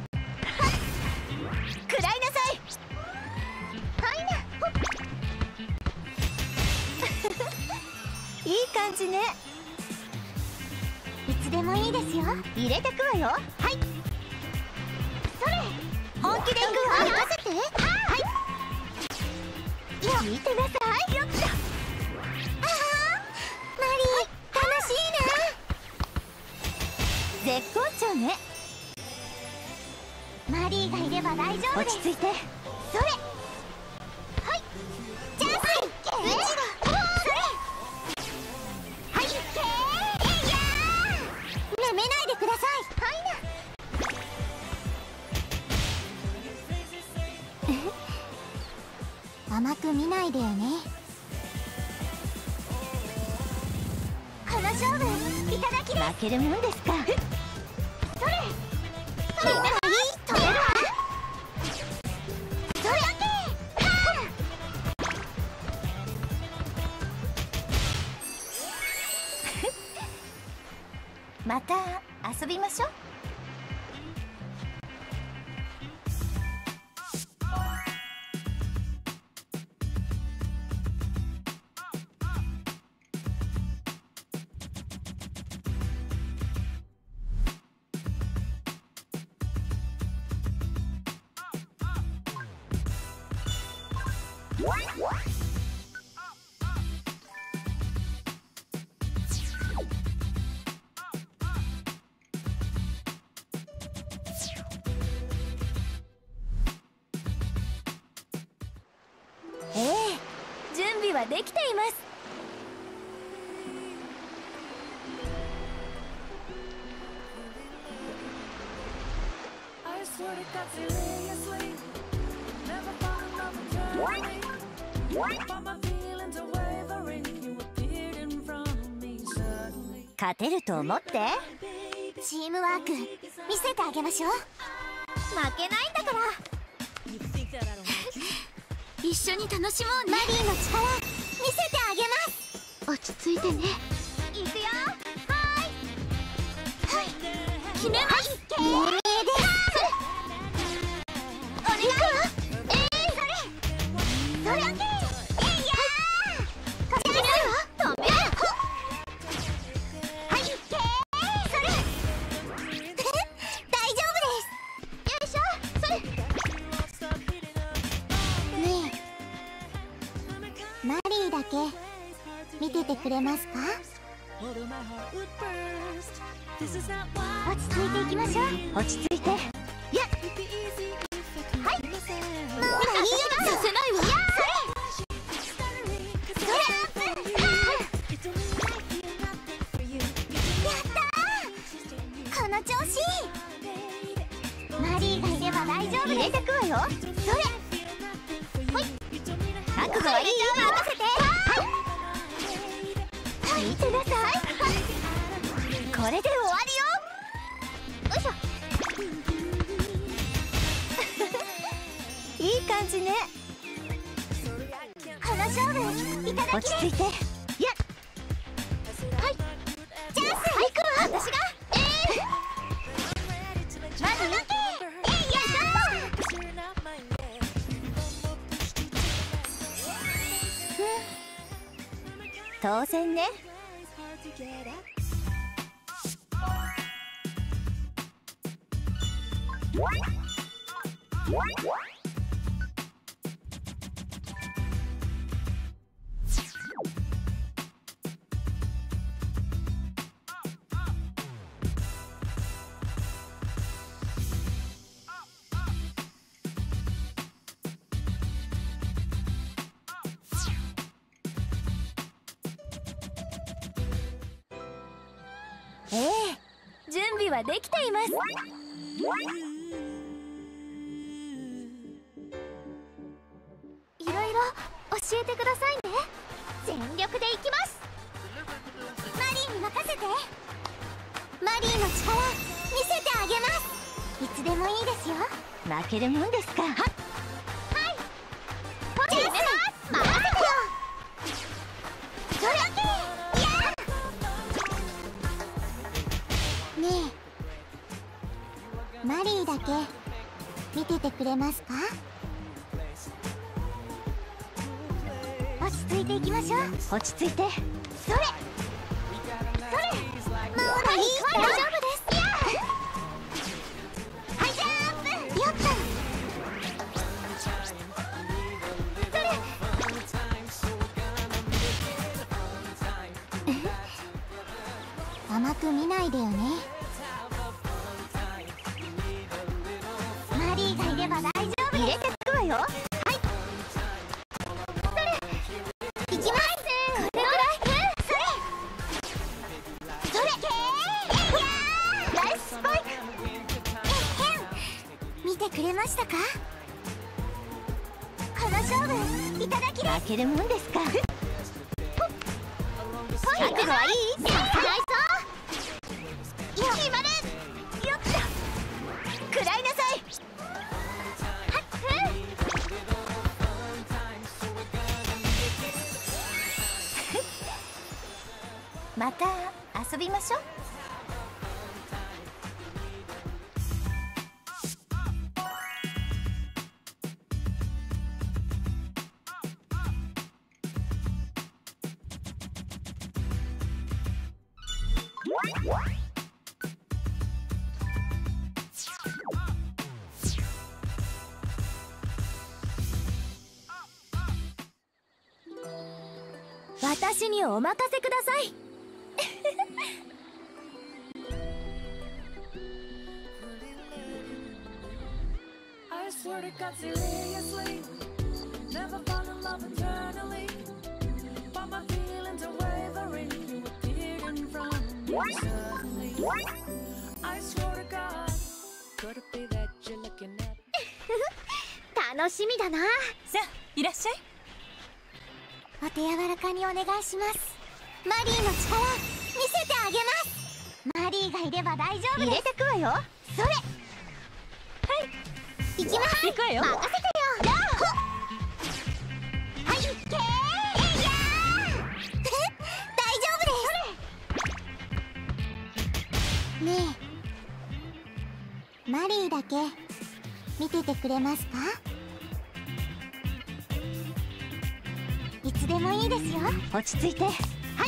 食らいなさい。はいな。いい感じね。いつでもいいですよ。入れてくわよ。はい。それ。本気でいくわ。任せて。はい。聞いてなさい。よっと。ああ、マリー、楽しいね。絶好調ね。マリーがいれば大丈夫です。落ち着いて。それ。はい。チャンス。はい、うちだ。それ。はい、いけー。えいやー。なめないでください。はいな。甘く見ないでよね。この勝負いただきます。負けるもんですか。それ。それ。はい、止めるわ。それだけ。はあ。 た遊びましょう。ええ、準備はできています。勝てると思って。 チームワーク見せてあげましょう。 負けないんだから。 一緒に楽しもうね。 マリーの力見せてあげます。 落ち着いてね。 いくよ。はーい。はい。 決めます。 命令です。お願い。えい、それ。それ。えいやー。こちらです。止めろ。はい、けー。それ。大丈夫です。よいしょ。それ。ねえ、マリーだけ見ててくれますか？落ち着いていきましょう。 落ち着いて。 やっ、はい、もういいよ。 させないわ。 それ、それ、やったー。この調子。マリーがいれば大丈夫です。入れてくわよ。それ、ほい。覚悟はいい？任せて。はい、見てなさい。これで終わりよ。よいしょ。いい感じね。この勝負いただきです。 落ち着いて。 やっ、はい、チャンス。はい、くわ。私がえい、まだだけ。えい、やったー。当然ね。ええ、準備はできています。いろいろ教えてくださいね。全力でいきます。マリーに任せて。マリーの力見せてあげます。いつでもいいですよ。 負けるもんですか。はっ、 はい、ポチャス任せてよ。それ、いやー。ねえ、マリーだけ見ててくれますか？落ち着いていきましょう。 落ち着いて。 それ、それ、もういい、大丈夫です。はい、ジャンプ。よっと。それ。甘く見ないでよね。マリーがいれば大丈夫です。入れてくわよ。はい、それ、いきます。これくらい。それ、それ、けー。いやー、ナイススパイク。えへん、見てくれましたか？この勝負いただきです。 負けるもんですか。 覚悟はいい？させないぞ。決まれ。よっと。食らいなさい。はっ、ふん。また遊びましょう。 私にお任せください。 I swear to God, seriously, never fall in love eternally. But my feelings are wavering. You appeared in front of me suddenly. I swear to God, could it be that you're looking at me? 楽しみだな。 さあいらっしゃい。 お手柔らかにお願いします。マリーの力見せてあげます。マリーがいれば大丈夫です。入れてくわよ。それ。はい。行きます。行くわよ。任せてよ。はい、いっけー。えいやー。大丈夫です。ねえ、マリーだけ見ててくれますか？いつでもいいですよ。落ち着いて。はい。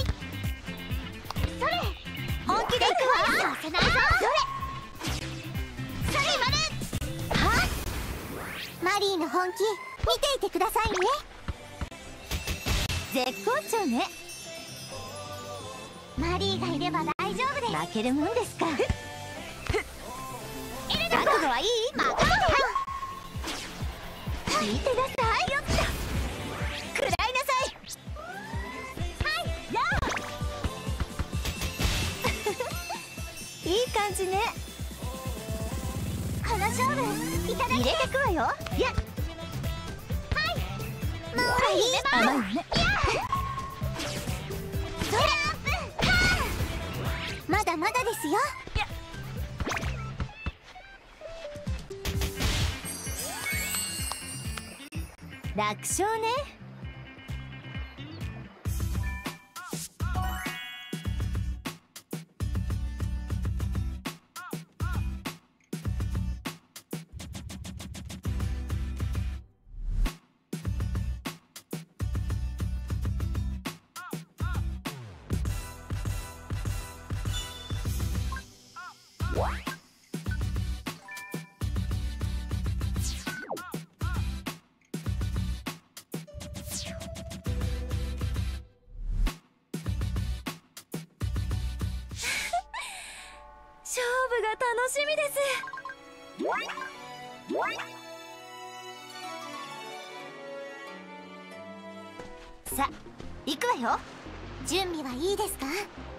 それ。本気でいくわ。させないぞ。それ。それまる。は？マリーの本気見ていてくださいね。絶好調ね。マリーがいれば大丈夫です。負けるもんですか。覚悟はいい？任せてよ。見てなさいよっと。食らいなさい。はい、やあ。いい感じね。この勝負いただき入れてくわよ。や。はい。もういいね。甘いわね。や。それ。まだまだですよ。や。楽勝ね。勝負が楽しみです。さあ、行くわよ。準備はいいですか？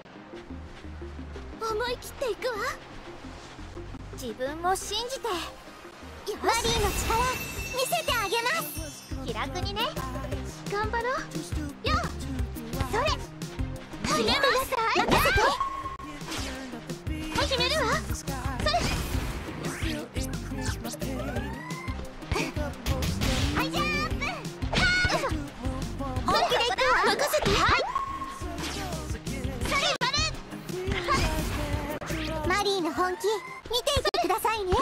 思い切っていくわ。自分を信じて。マリーの力見せてあげます。気楽にね。頑張ろうよ。それ。決めます。任せて。決めるわ。それ。はい、ジャンプ。本気でいくわ。任せて。はい。それまる。マリーの本気見ていてくださいね。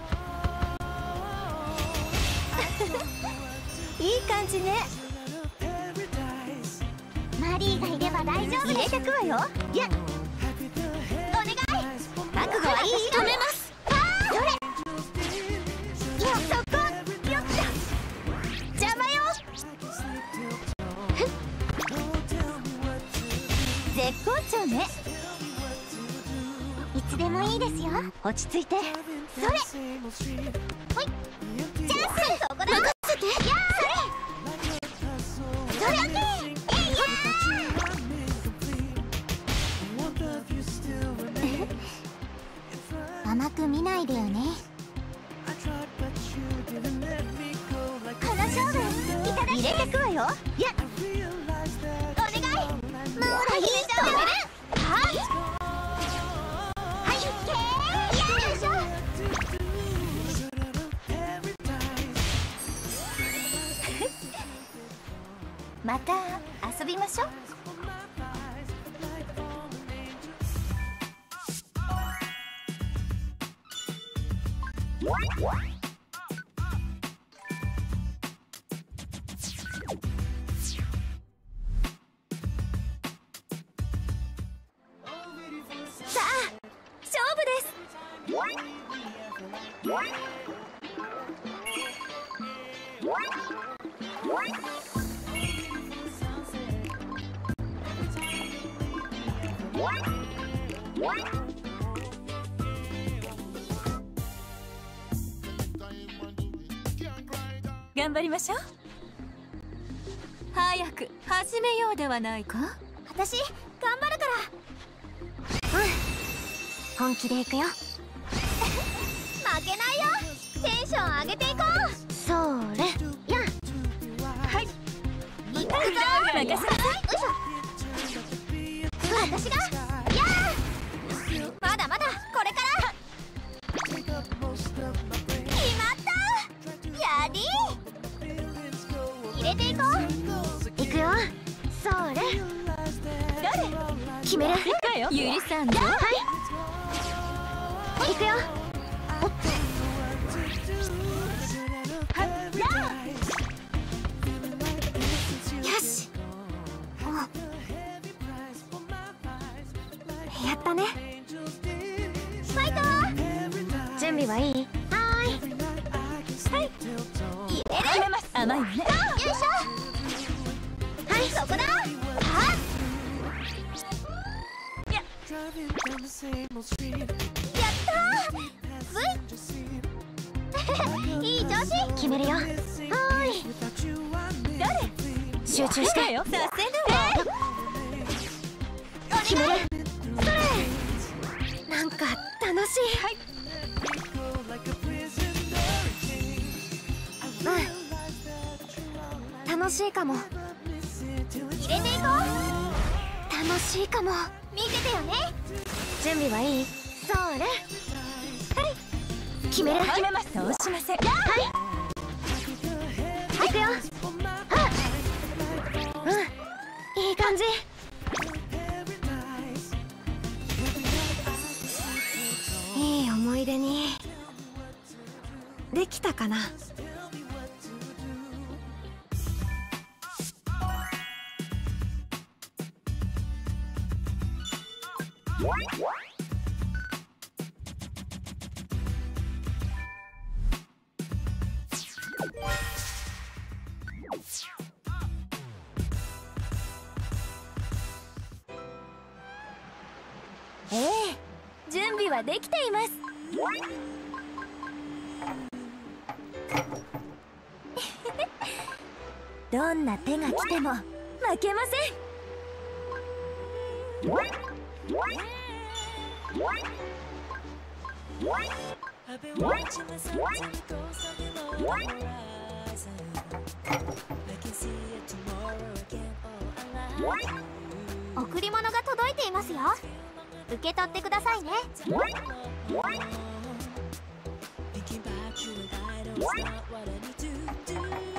いい感じね。マリーがいれば大丈夫です。入れてくわよ。や。お願い。覚悟はいい？止めます。それ。よっそこ。よっと。邪魔よ。絶好調ね。いつでもいいですよ。落ち着いて。それ。ほい。チャンス。そこだ。任せて。やー。それ。それ。えいやー。甘く見ないでよね。この勝負いただき。入れてくわよ。や。お願い。もういいじゃん。はい。はい、いっけー。よいしょ。また遊びましょう。 頑張りましょう。早く始めようではないか。 私頑張るから。うん、本気でいくよ。負けないよ。テンション上げていこう。それやん。はい、いくぞ。任せなさい。よいしょ。私がやー。まだまだこれから。決まった。やり入れていこう。いくよ。それ誰決める。 ゆりさんぞ。 はい、いくよ。おっよし。おやったね。ファイト。準備はいい？はーい。はい、入れる。 甘いわね。 よいしょ。はい、そこだ。はっやったー。V いい調子。決めるよ。はーい。誰？集中してよ。させるわ。決める。それ。なんか楽しい。はい。うん。楽しいかも。入れていこう。楽しいかも。見ててよね。準備はいい？それ。はい。決める。 決めます。そうしません。 はい。いくよ。あっ。うん。いい感じ。いい思い出にできたかな。ええ、準備はできています。どんな手が来ても負けません。 I've been watching the sunset go something on the horizon. I can see it tomorrow again. Oh, I like you. 贈り物が届いていますよ。受け取ってくださいね。 Thinking about you and I know it's not what I need to do.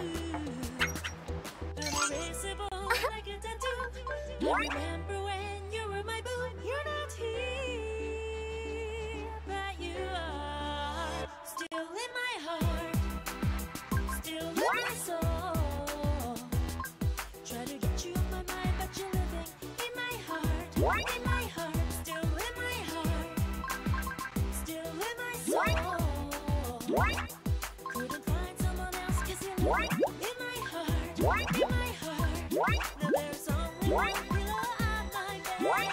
Untraceable like a tattoo. I remember when you were my boo. You're not here, but you are still in my heart, still in my soul. Try to get you on my mind, but you're living in my heart, in my heart, still in my heart, still in my soul. Couldn't find someone else 'cause you're living in my heart, in my heart. Now there's only one pillow on my bed,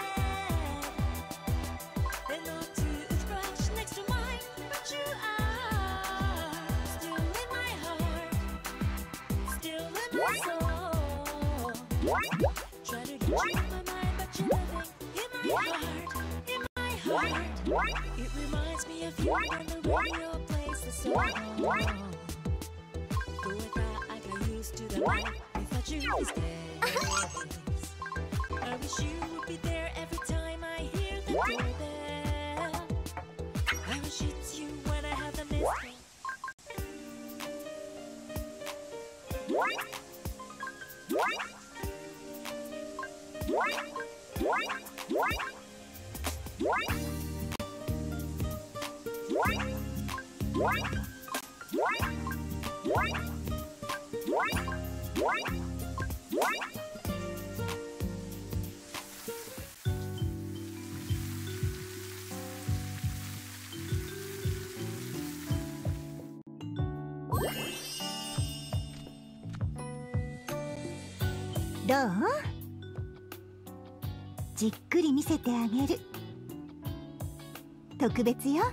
and no toothbrush next to mine, but you are still in my heart, still in my soul. Try to get you on my mind, but you're living in my heart, in my heart. It reminds me of you when the radio plays the song. Go without, I got used to the light without you these days. I wish you would be there every time I hear the doorbell. I wish it's you when I have the missed call. どう？じっくり見せてあげる。特別よ。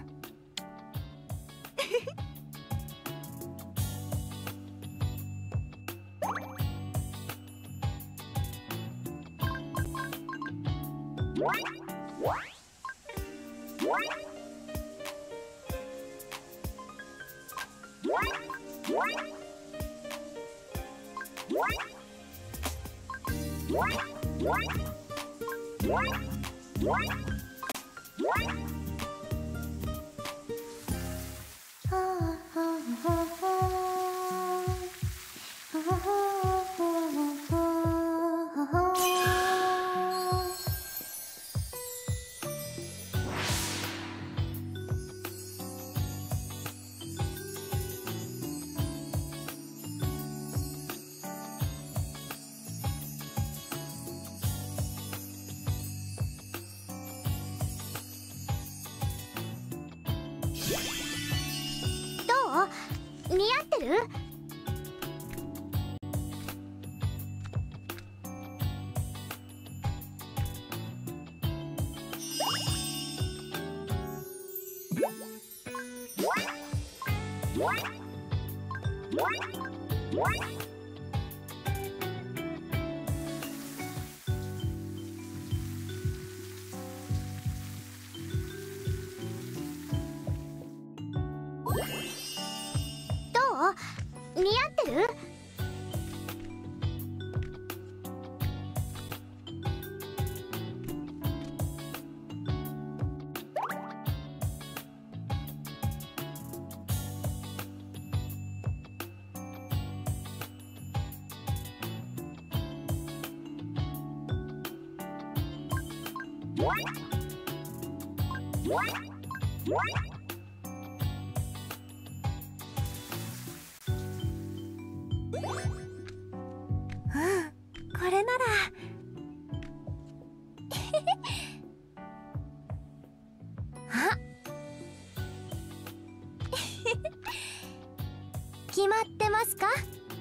似合ってる？似合ってる？これならあ決まってますか？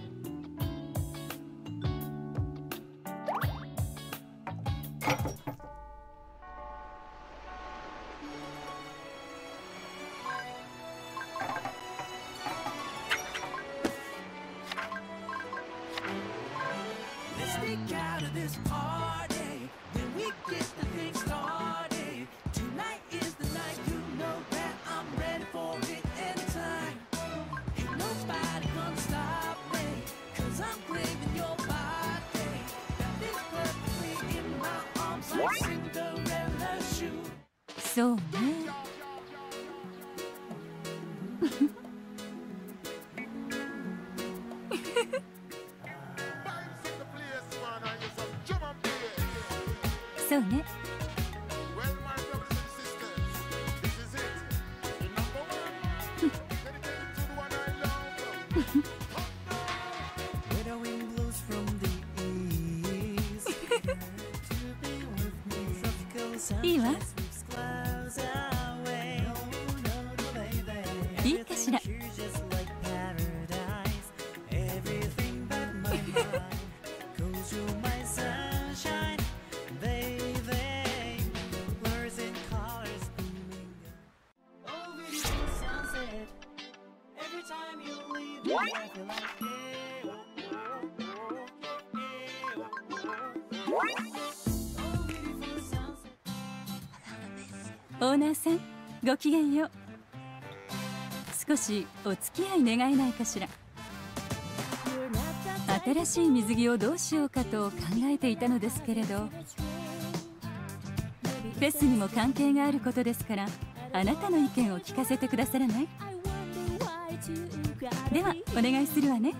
そうね。そうね。いいわ。いいかしら。オーナーさん、ごきげんよう。少しお付き合い願えないかしら。新しい水着をどうしようかと考えていたのですけれど、フェスにも関係があることですから、あなたの意見を聞かせてくださらない？ではお願いするわね。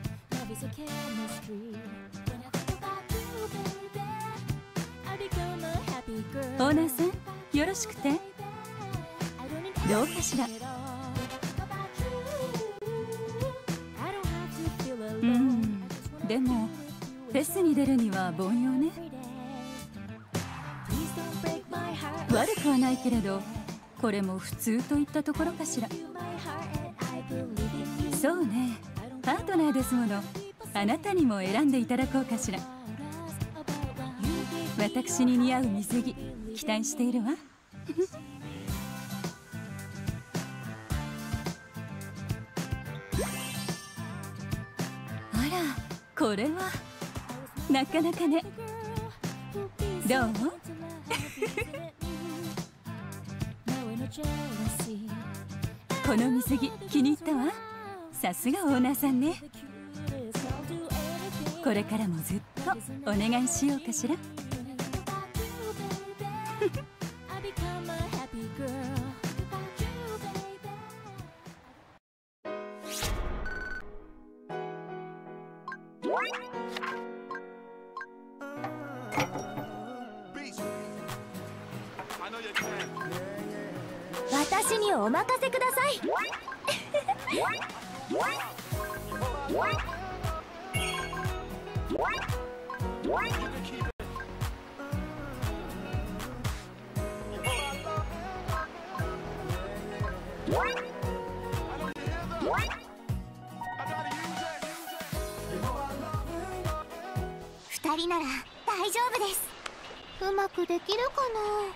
オーナーさん、よろしくて。どうかしら。うん、でもフェスに出るには凡庸ね。悪くはないけれど、これも普通といったところかしら。そうね、パートナーですもの。あなたにも選んでいただこうかしら。 私に似合う水着期待しているわ。あら、これはなかなかね。どう？この水着気に入ったわ。さすがオーナーさんね。これからもずっとお願いしようかしら。 私にお任せください。二人なら大丈夫です。うまくできるかな。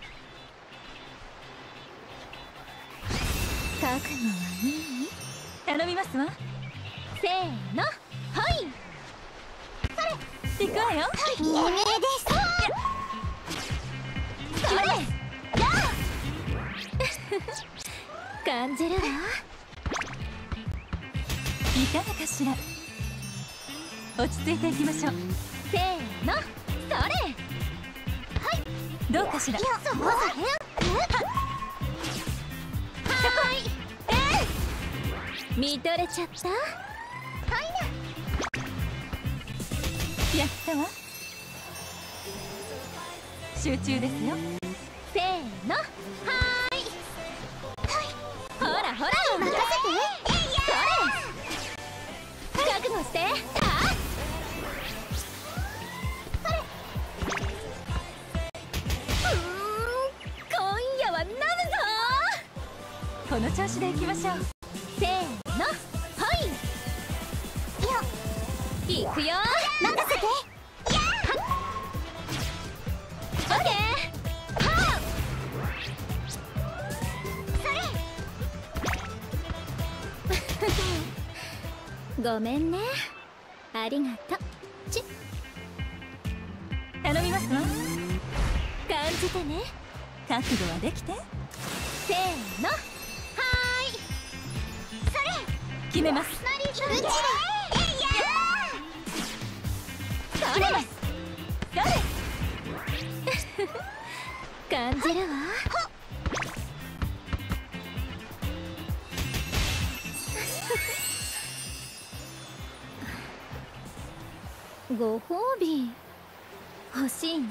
覚悟はいい？ 頼みますわ。 せーの、はい。 それ、行くわよ。 見え見えです。それ、やあ感じるわ。 いかがかしら。落ち着いていきましょう。 せーの、それ。はい。 どうかしら。 いや、そうそう。見とれちゃった。はいな。 やったわ。集中ですよ。 せーの、はーい。はい。ほらほら、任せて。それ。覚悟して。ああ。それ。うーん、今夜は飲むぞ。 この調子でいきましょう。 せーの、はい。よ、行くよ。任せて。やー。オッケー。はあ。それ。ごめんね。ありがとう。ち。 頼みますわ。 感じてね。 覚悟はできて。 せーの。 決めます。 うちで。それ。それ。感じるわ。ご褒美欲しいな。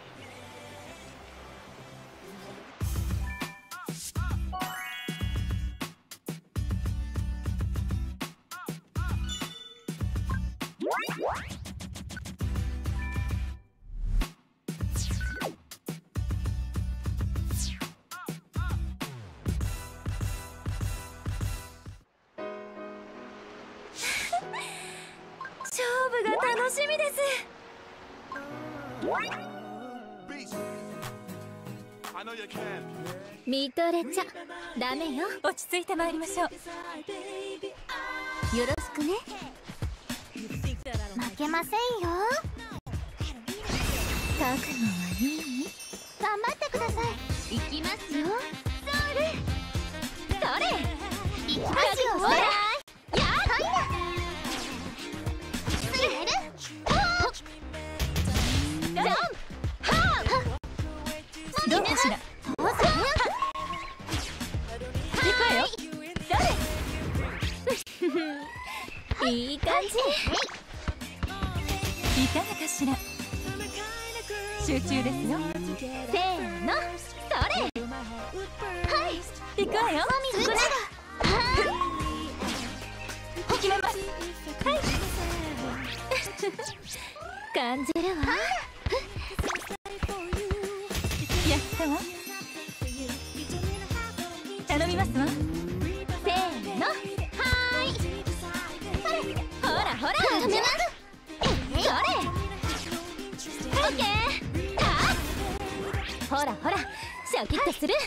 勝負が楽しみです。見とれちゃダメよ。 落ち着いてまいりましょう。 よろしくね。負けませんよ。覚悟はいい？頑張ってください。行きますよ。それ。それ。行きますよ。ほら。やー。つれる。ジャンプ。はー。 どうかしら。行くわよ。 それ。いい感じ。 いかがかしら。集中ですよ。 せーの、それ。はい。 行くわよ。 うちだ。 決めます。 はい。感じるわ。 やったわ。頼みますわ。 せーの、はーい。それ。ほらほら。止めます。それ。オッケー。 ほらほら、シャキッとする。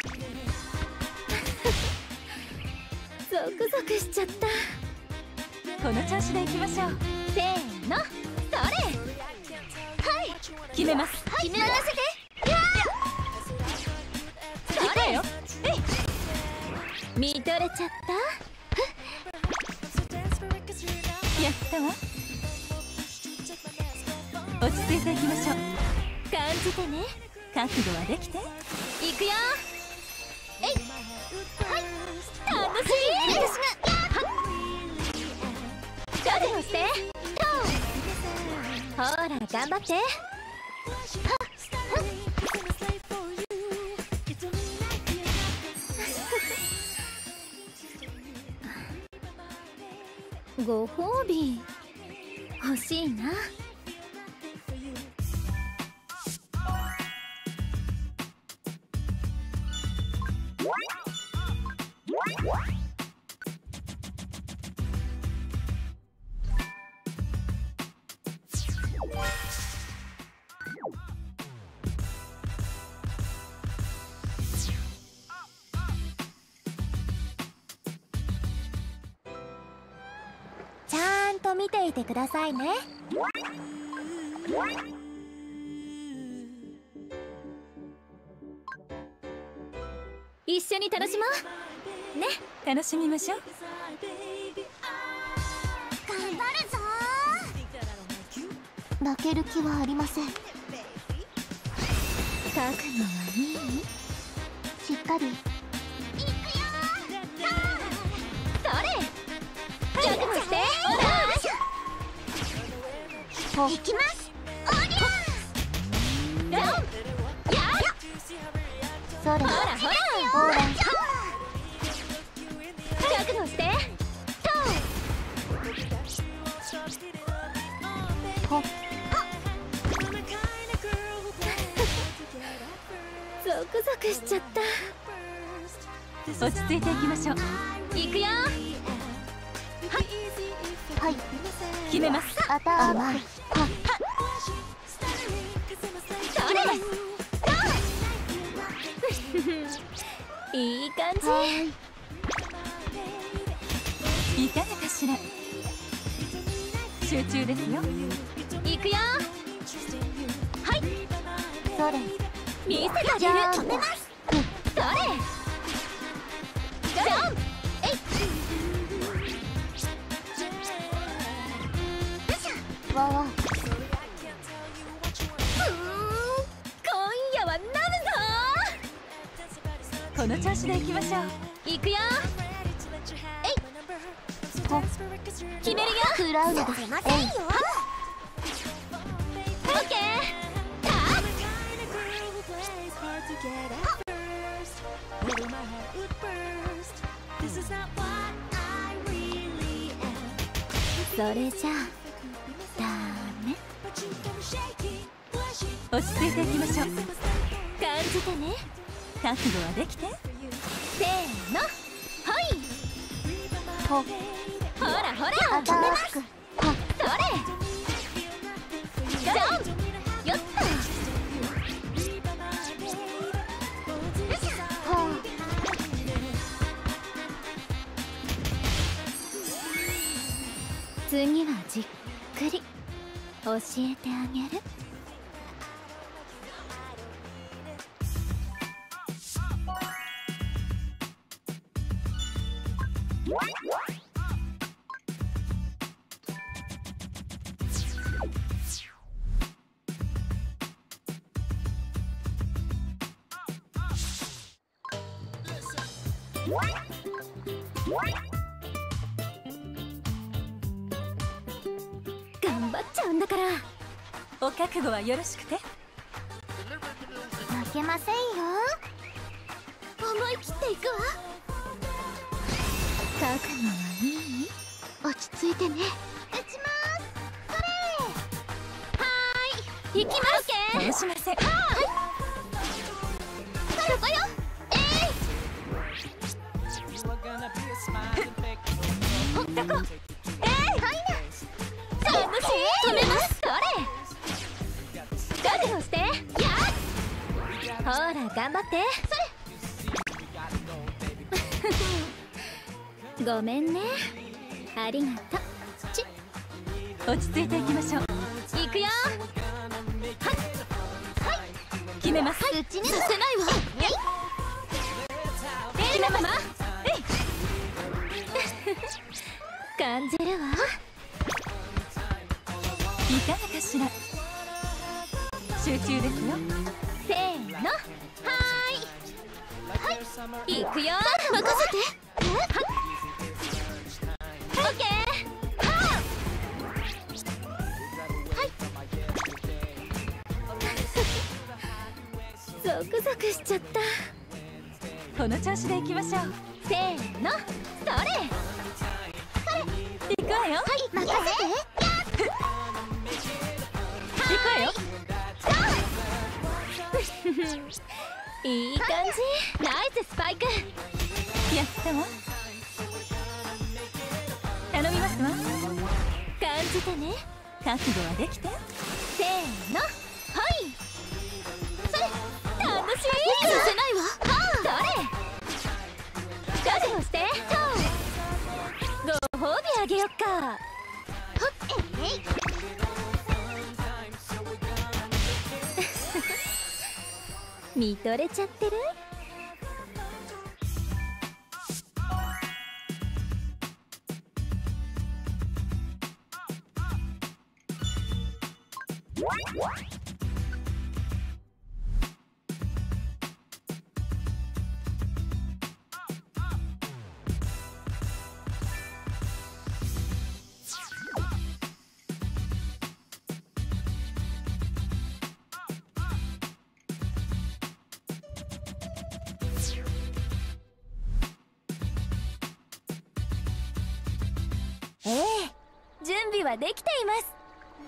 ゾクゾクしちゃった。 この調子でいきましょう。 せーの、それ。はい、 決めます。 決めらせて。それよ。見とれちゃった。 やったわ。落ち着いていきましょう。 感じてね。 覚悟はできて。 いくよ。えい、はい、楽しい。私が覚悟して。ほら頑張って。ご褒美欲しいな。ちゃんと見ていてくださいね。一緒に楽しもうね。 楽しみましょう。 頑張るぞー。負ける気はありません。 覚悟はいい？ しっかり。いくよー。 それ。覚悟して。 いきます。おりゃー。やっ。 それ。ほらほらほら。 覚悟して。 ほっ。 ゾクゾクしちゃった。 落ち着いていきましょう。 いくよ。 はい。 決めます。 あた甘い。はっ。 それ。いい感じ。 いかがかしら。集中ですよ。 いくよ。はい。 それ。 見せてあげる。止めます。それ。ジャンプ。えい。 わわ。 今夜は飲むぞ。 この調子でいきましょう。 いくよ。えい。 ほっ。 決めるよ。 食らうのです。えい。 オッケー。それじゃあダメ。 落ち着いていきましょう。 感じてね。 覚悟はできて。 せーの、はい。 ほっ。 ほらほら、 あたーく。はっ。 それ。ジャンプ。よっと。 はあ。 次はじっくり教えてあげる。頑張っちゃうんだから。 お覚悟はよろしくて。 負けませんよ。 思い切っていくわ。覚悟はいい？ 落ち着いてね。打ちます。それ。 はーい、行きます。 倒しません。 そこよ。えい。ほっとこ。えい。はいな。楽しい。止めます。それ。覚悟して。やっ。 ほら頑張って。それごめんね、ありがとう。ち落ち着いていきましょう。 いくよ。 決めます。 うちにさせないわ。 決めます。 感じるわ。 いかがかしら。集中ですよ。 せーの、はーい。はい、いくよ。任せて。オッケー。ゾクゾクしちゃった。 この調子でいきましょう。 せーの、それそれ。 いくわよ。 はい、任せて。 いくわよ。 いい感じ。ナイススパイク。 やったわ。頼みますわ。 感じてね。 覚悟はできて。 せーの、はい。それ、楽しい。させないわ。はあ、どれ。覚悟して。ご褒美あげよっか。ほっ、えい。見とれちゃってる。ええ、準備はできています。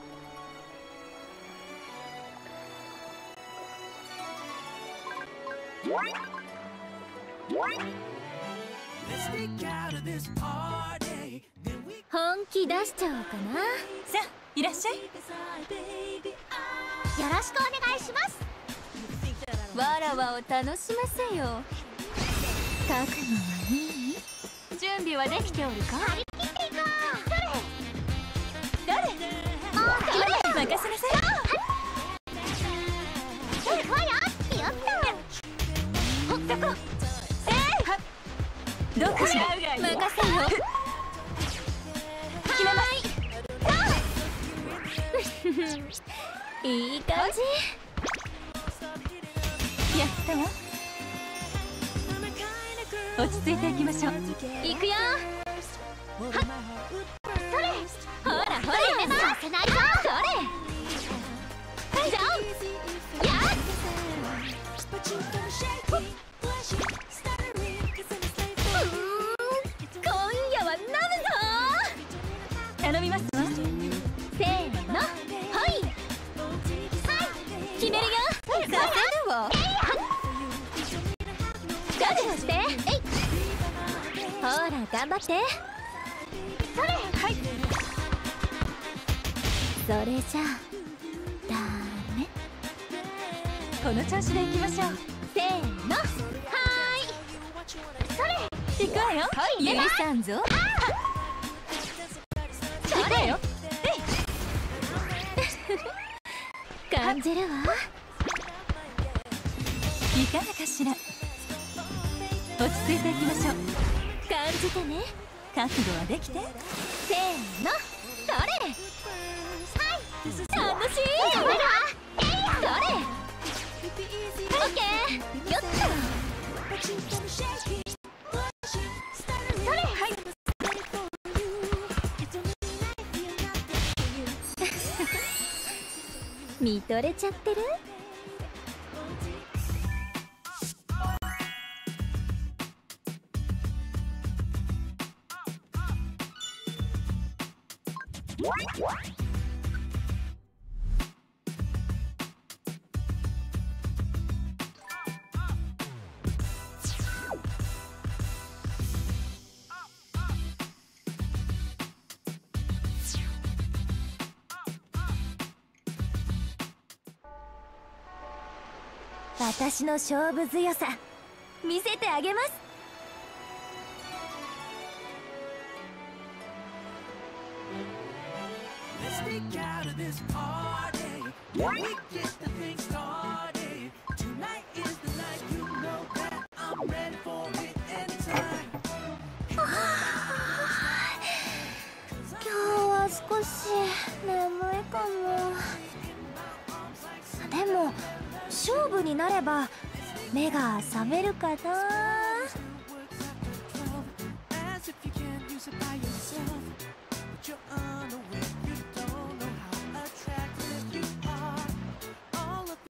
本気出しちゃおうかな。 さあ、いらっしゃい。 よろしくお願いします。 わらわを楽しませよ。 覚悟はいい？ 準備はできておるか。 張り切っていこう。 誰？ それ。あ、それ。 任せなさい。 行くわよ。よっと。 ほっとこ。えい。どうかしら。 任せよ。 決めます。 いい感じ。 やったわ。落ち着いていきましょう。 いくよ。はっ、それ。ほらほら、させないぞ。それ。ジャンプ。やっ。うーん、今夜は飲むぞ。 頼みますわ。 せーの、はい。 決めるよ。 させるわ。覚悟して。えい。ほら頑張って。それ。はい。それじゃダメ。 この調子でいきましょう。 せーの、はーい。それ。 いくわよ。 許さんぞ。 それよ。感じるわ。 いかがかしら。落ち着いていきましょう。 感じてね。 覚悟はできて。 せーの、それ。はい。楽しい。それだ。それ。オッケー。よっと。それ。はい。見とれちゃってる。 私の勝負強さ見せてあげます。今日は少し眠いかも。でも勝負になれば目が覚めるかな。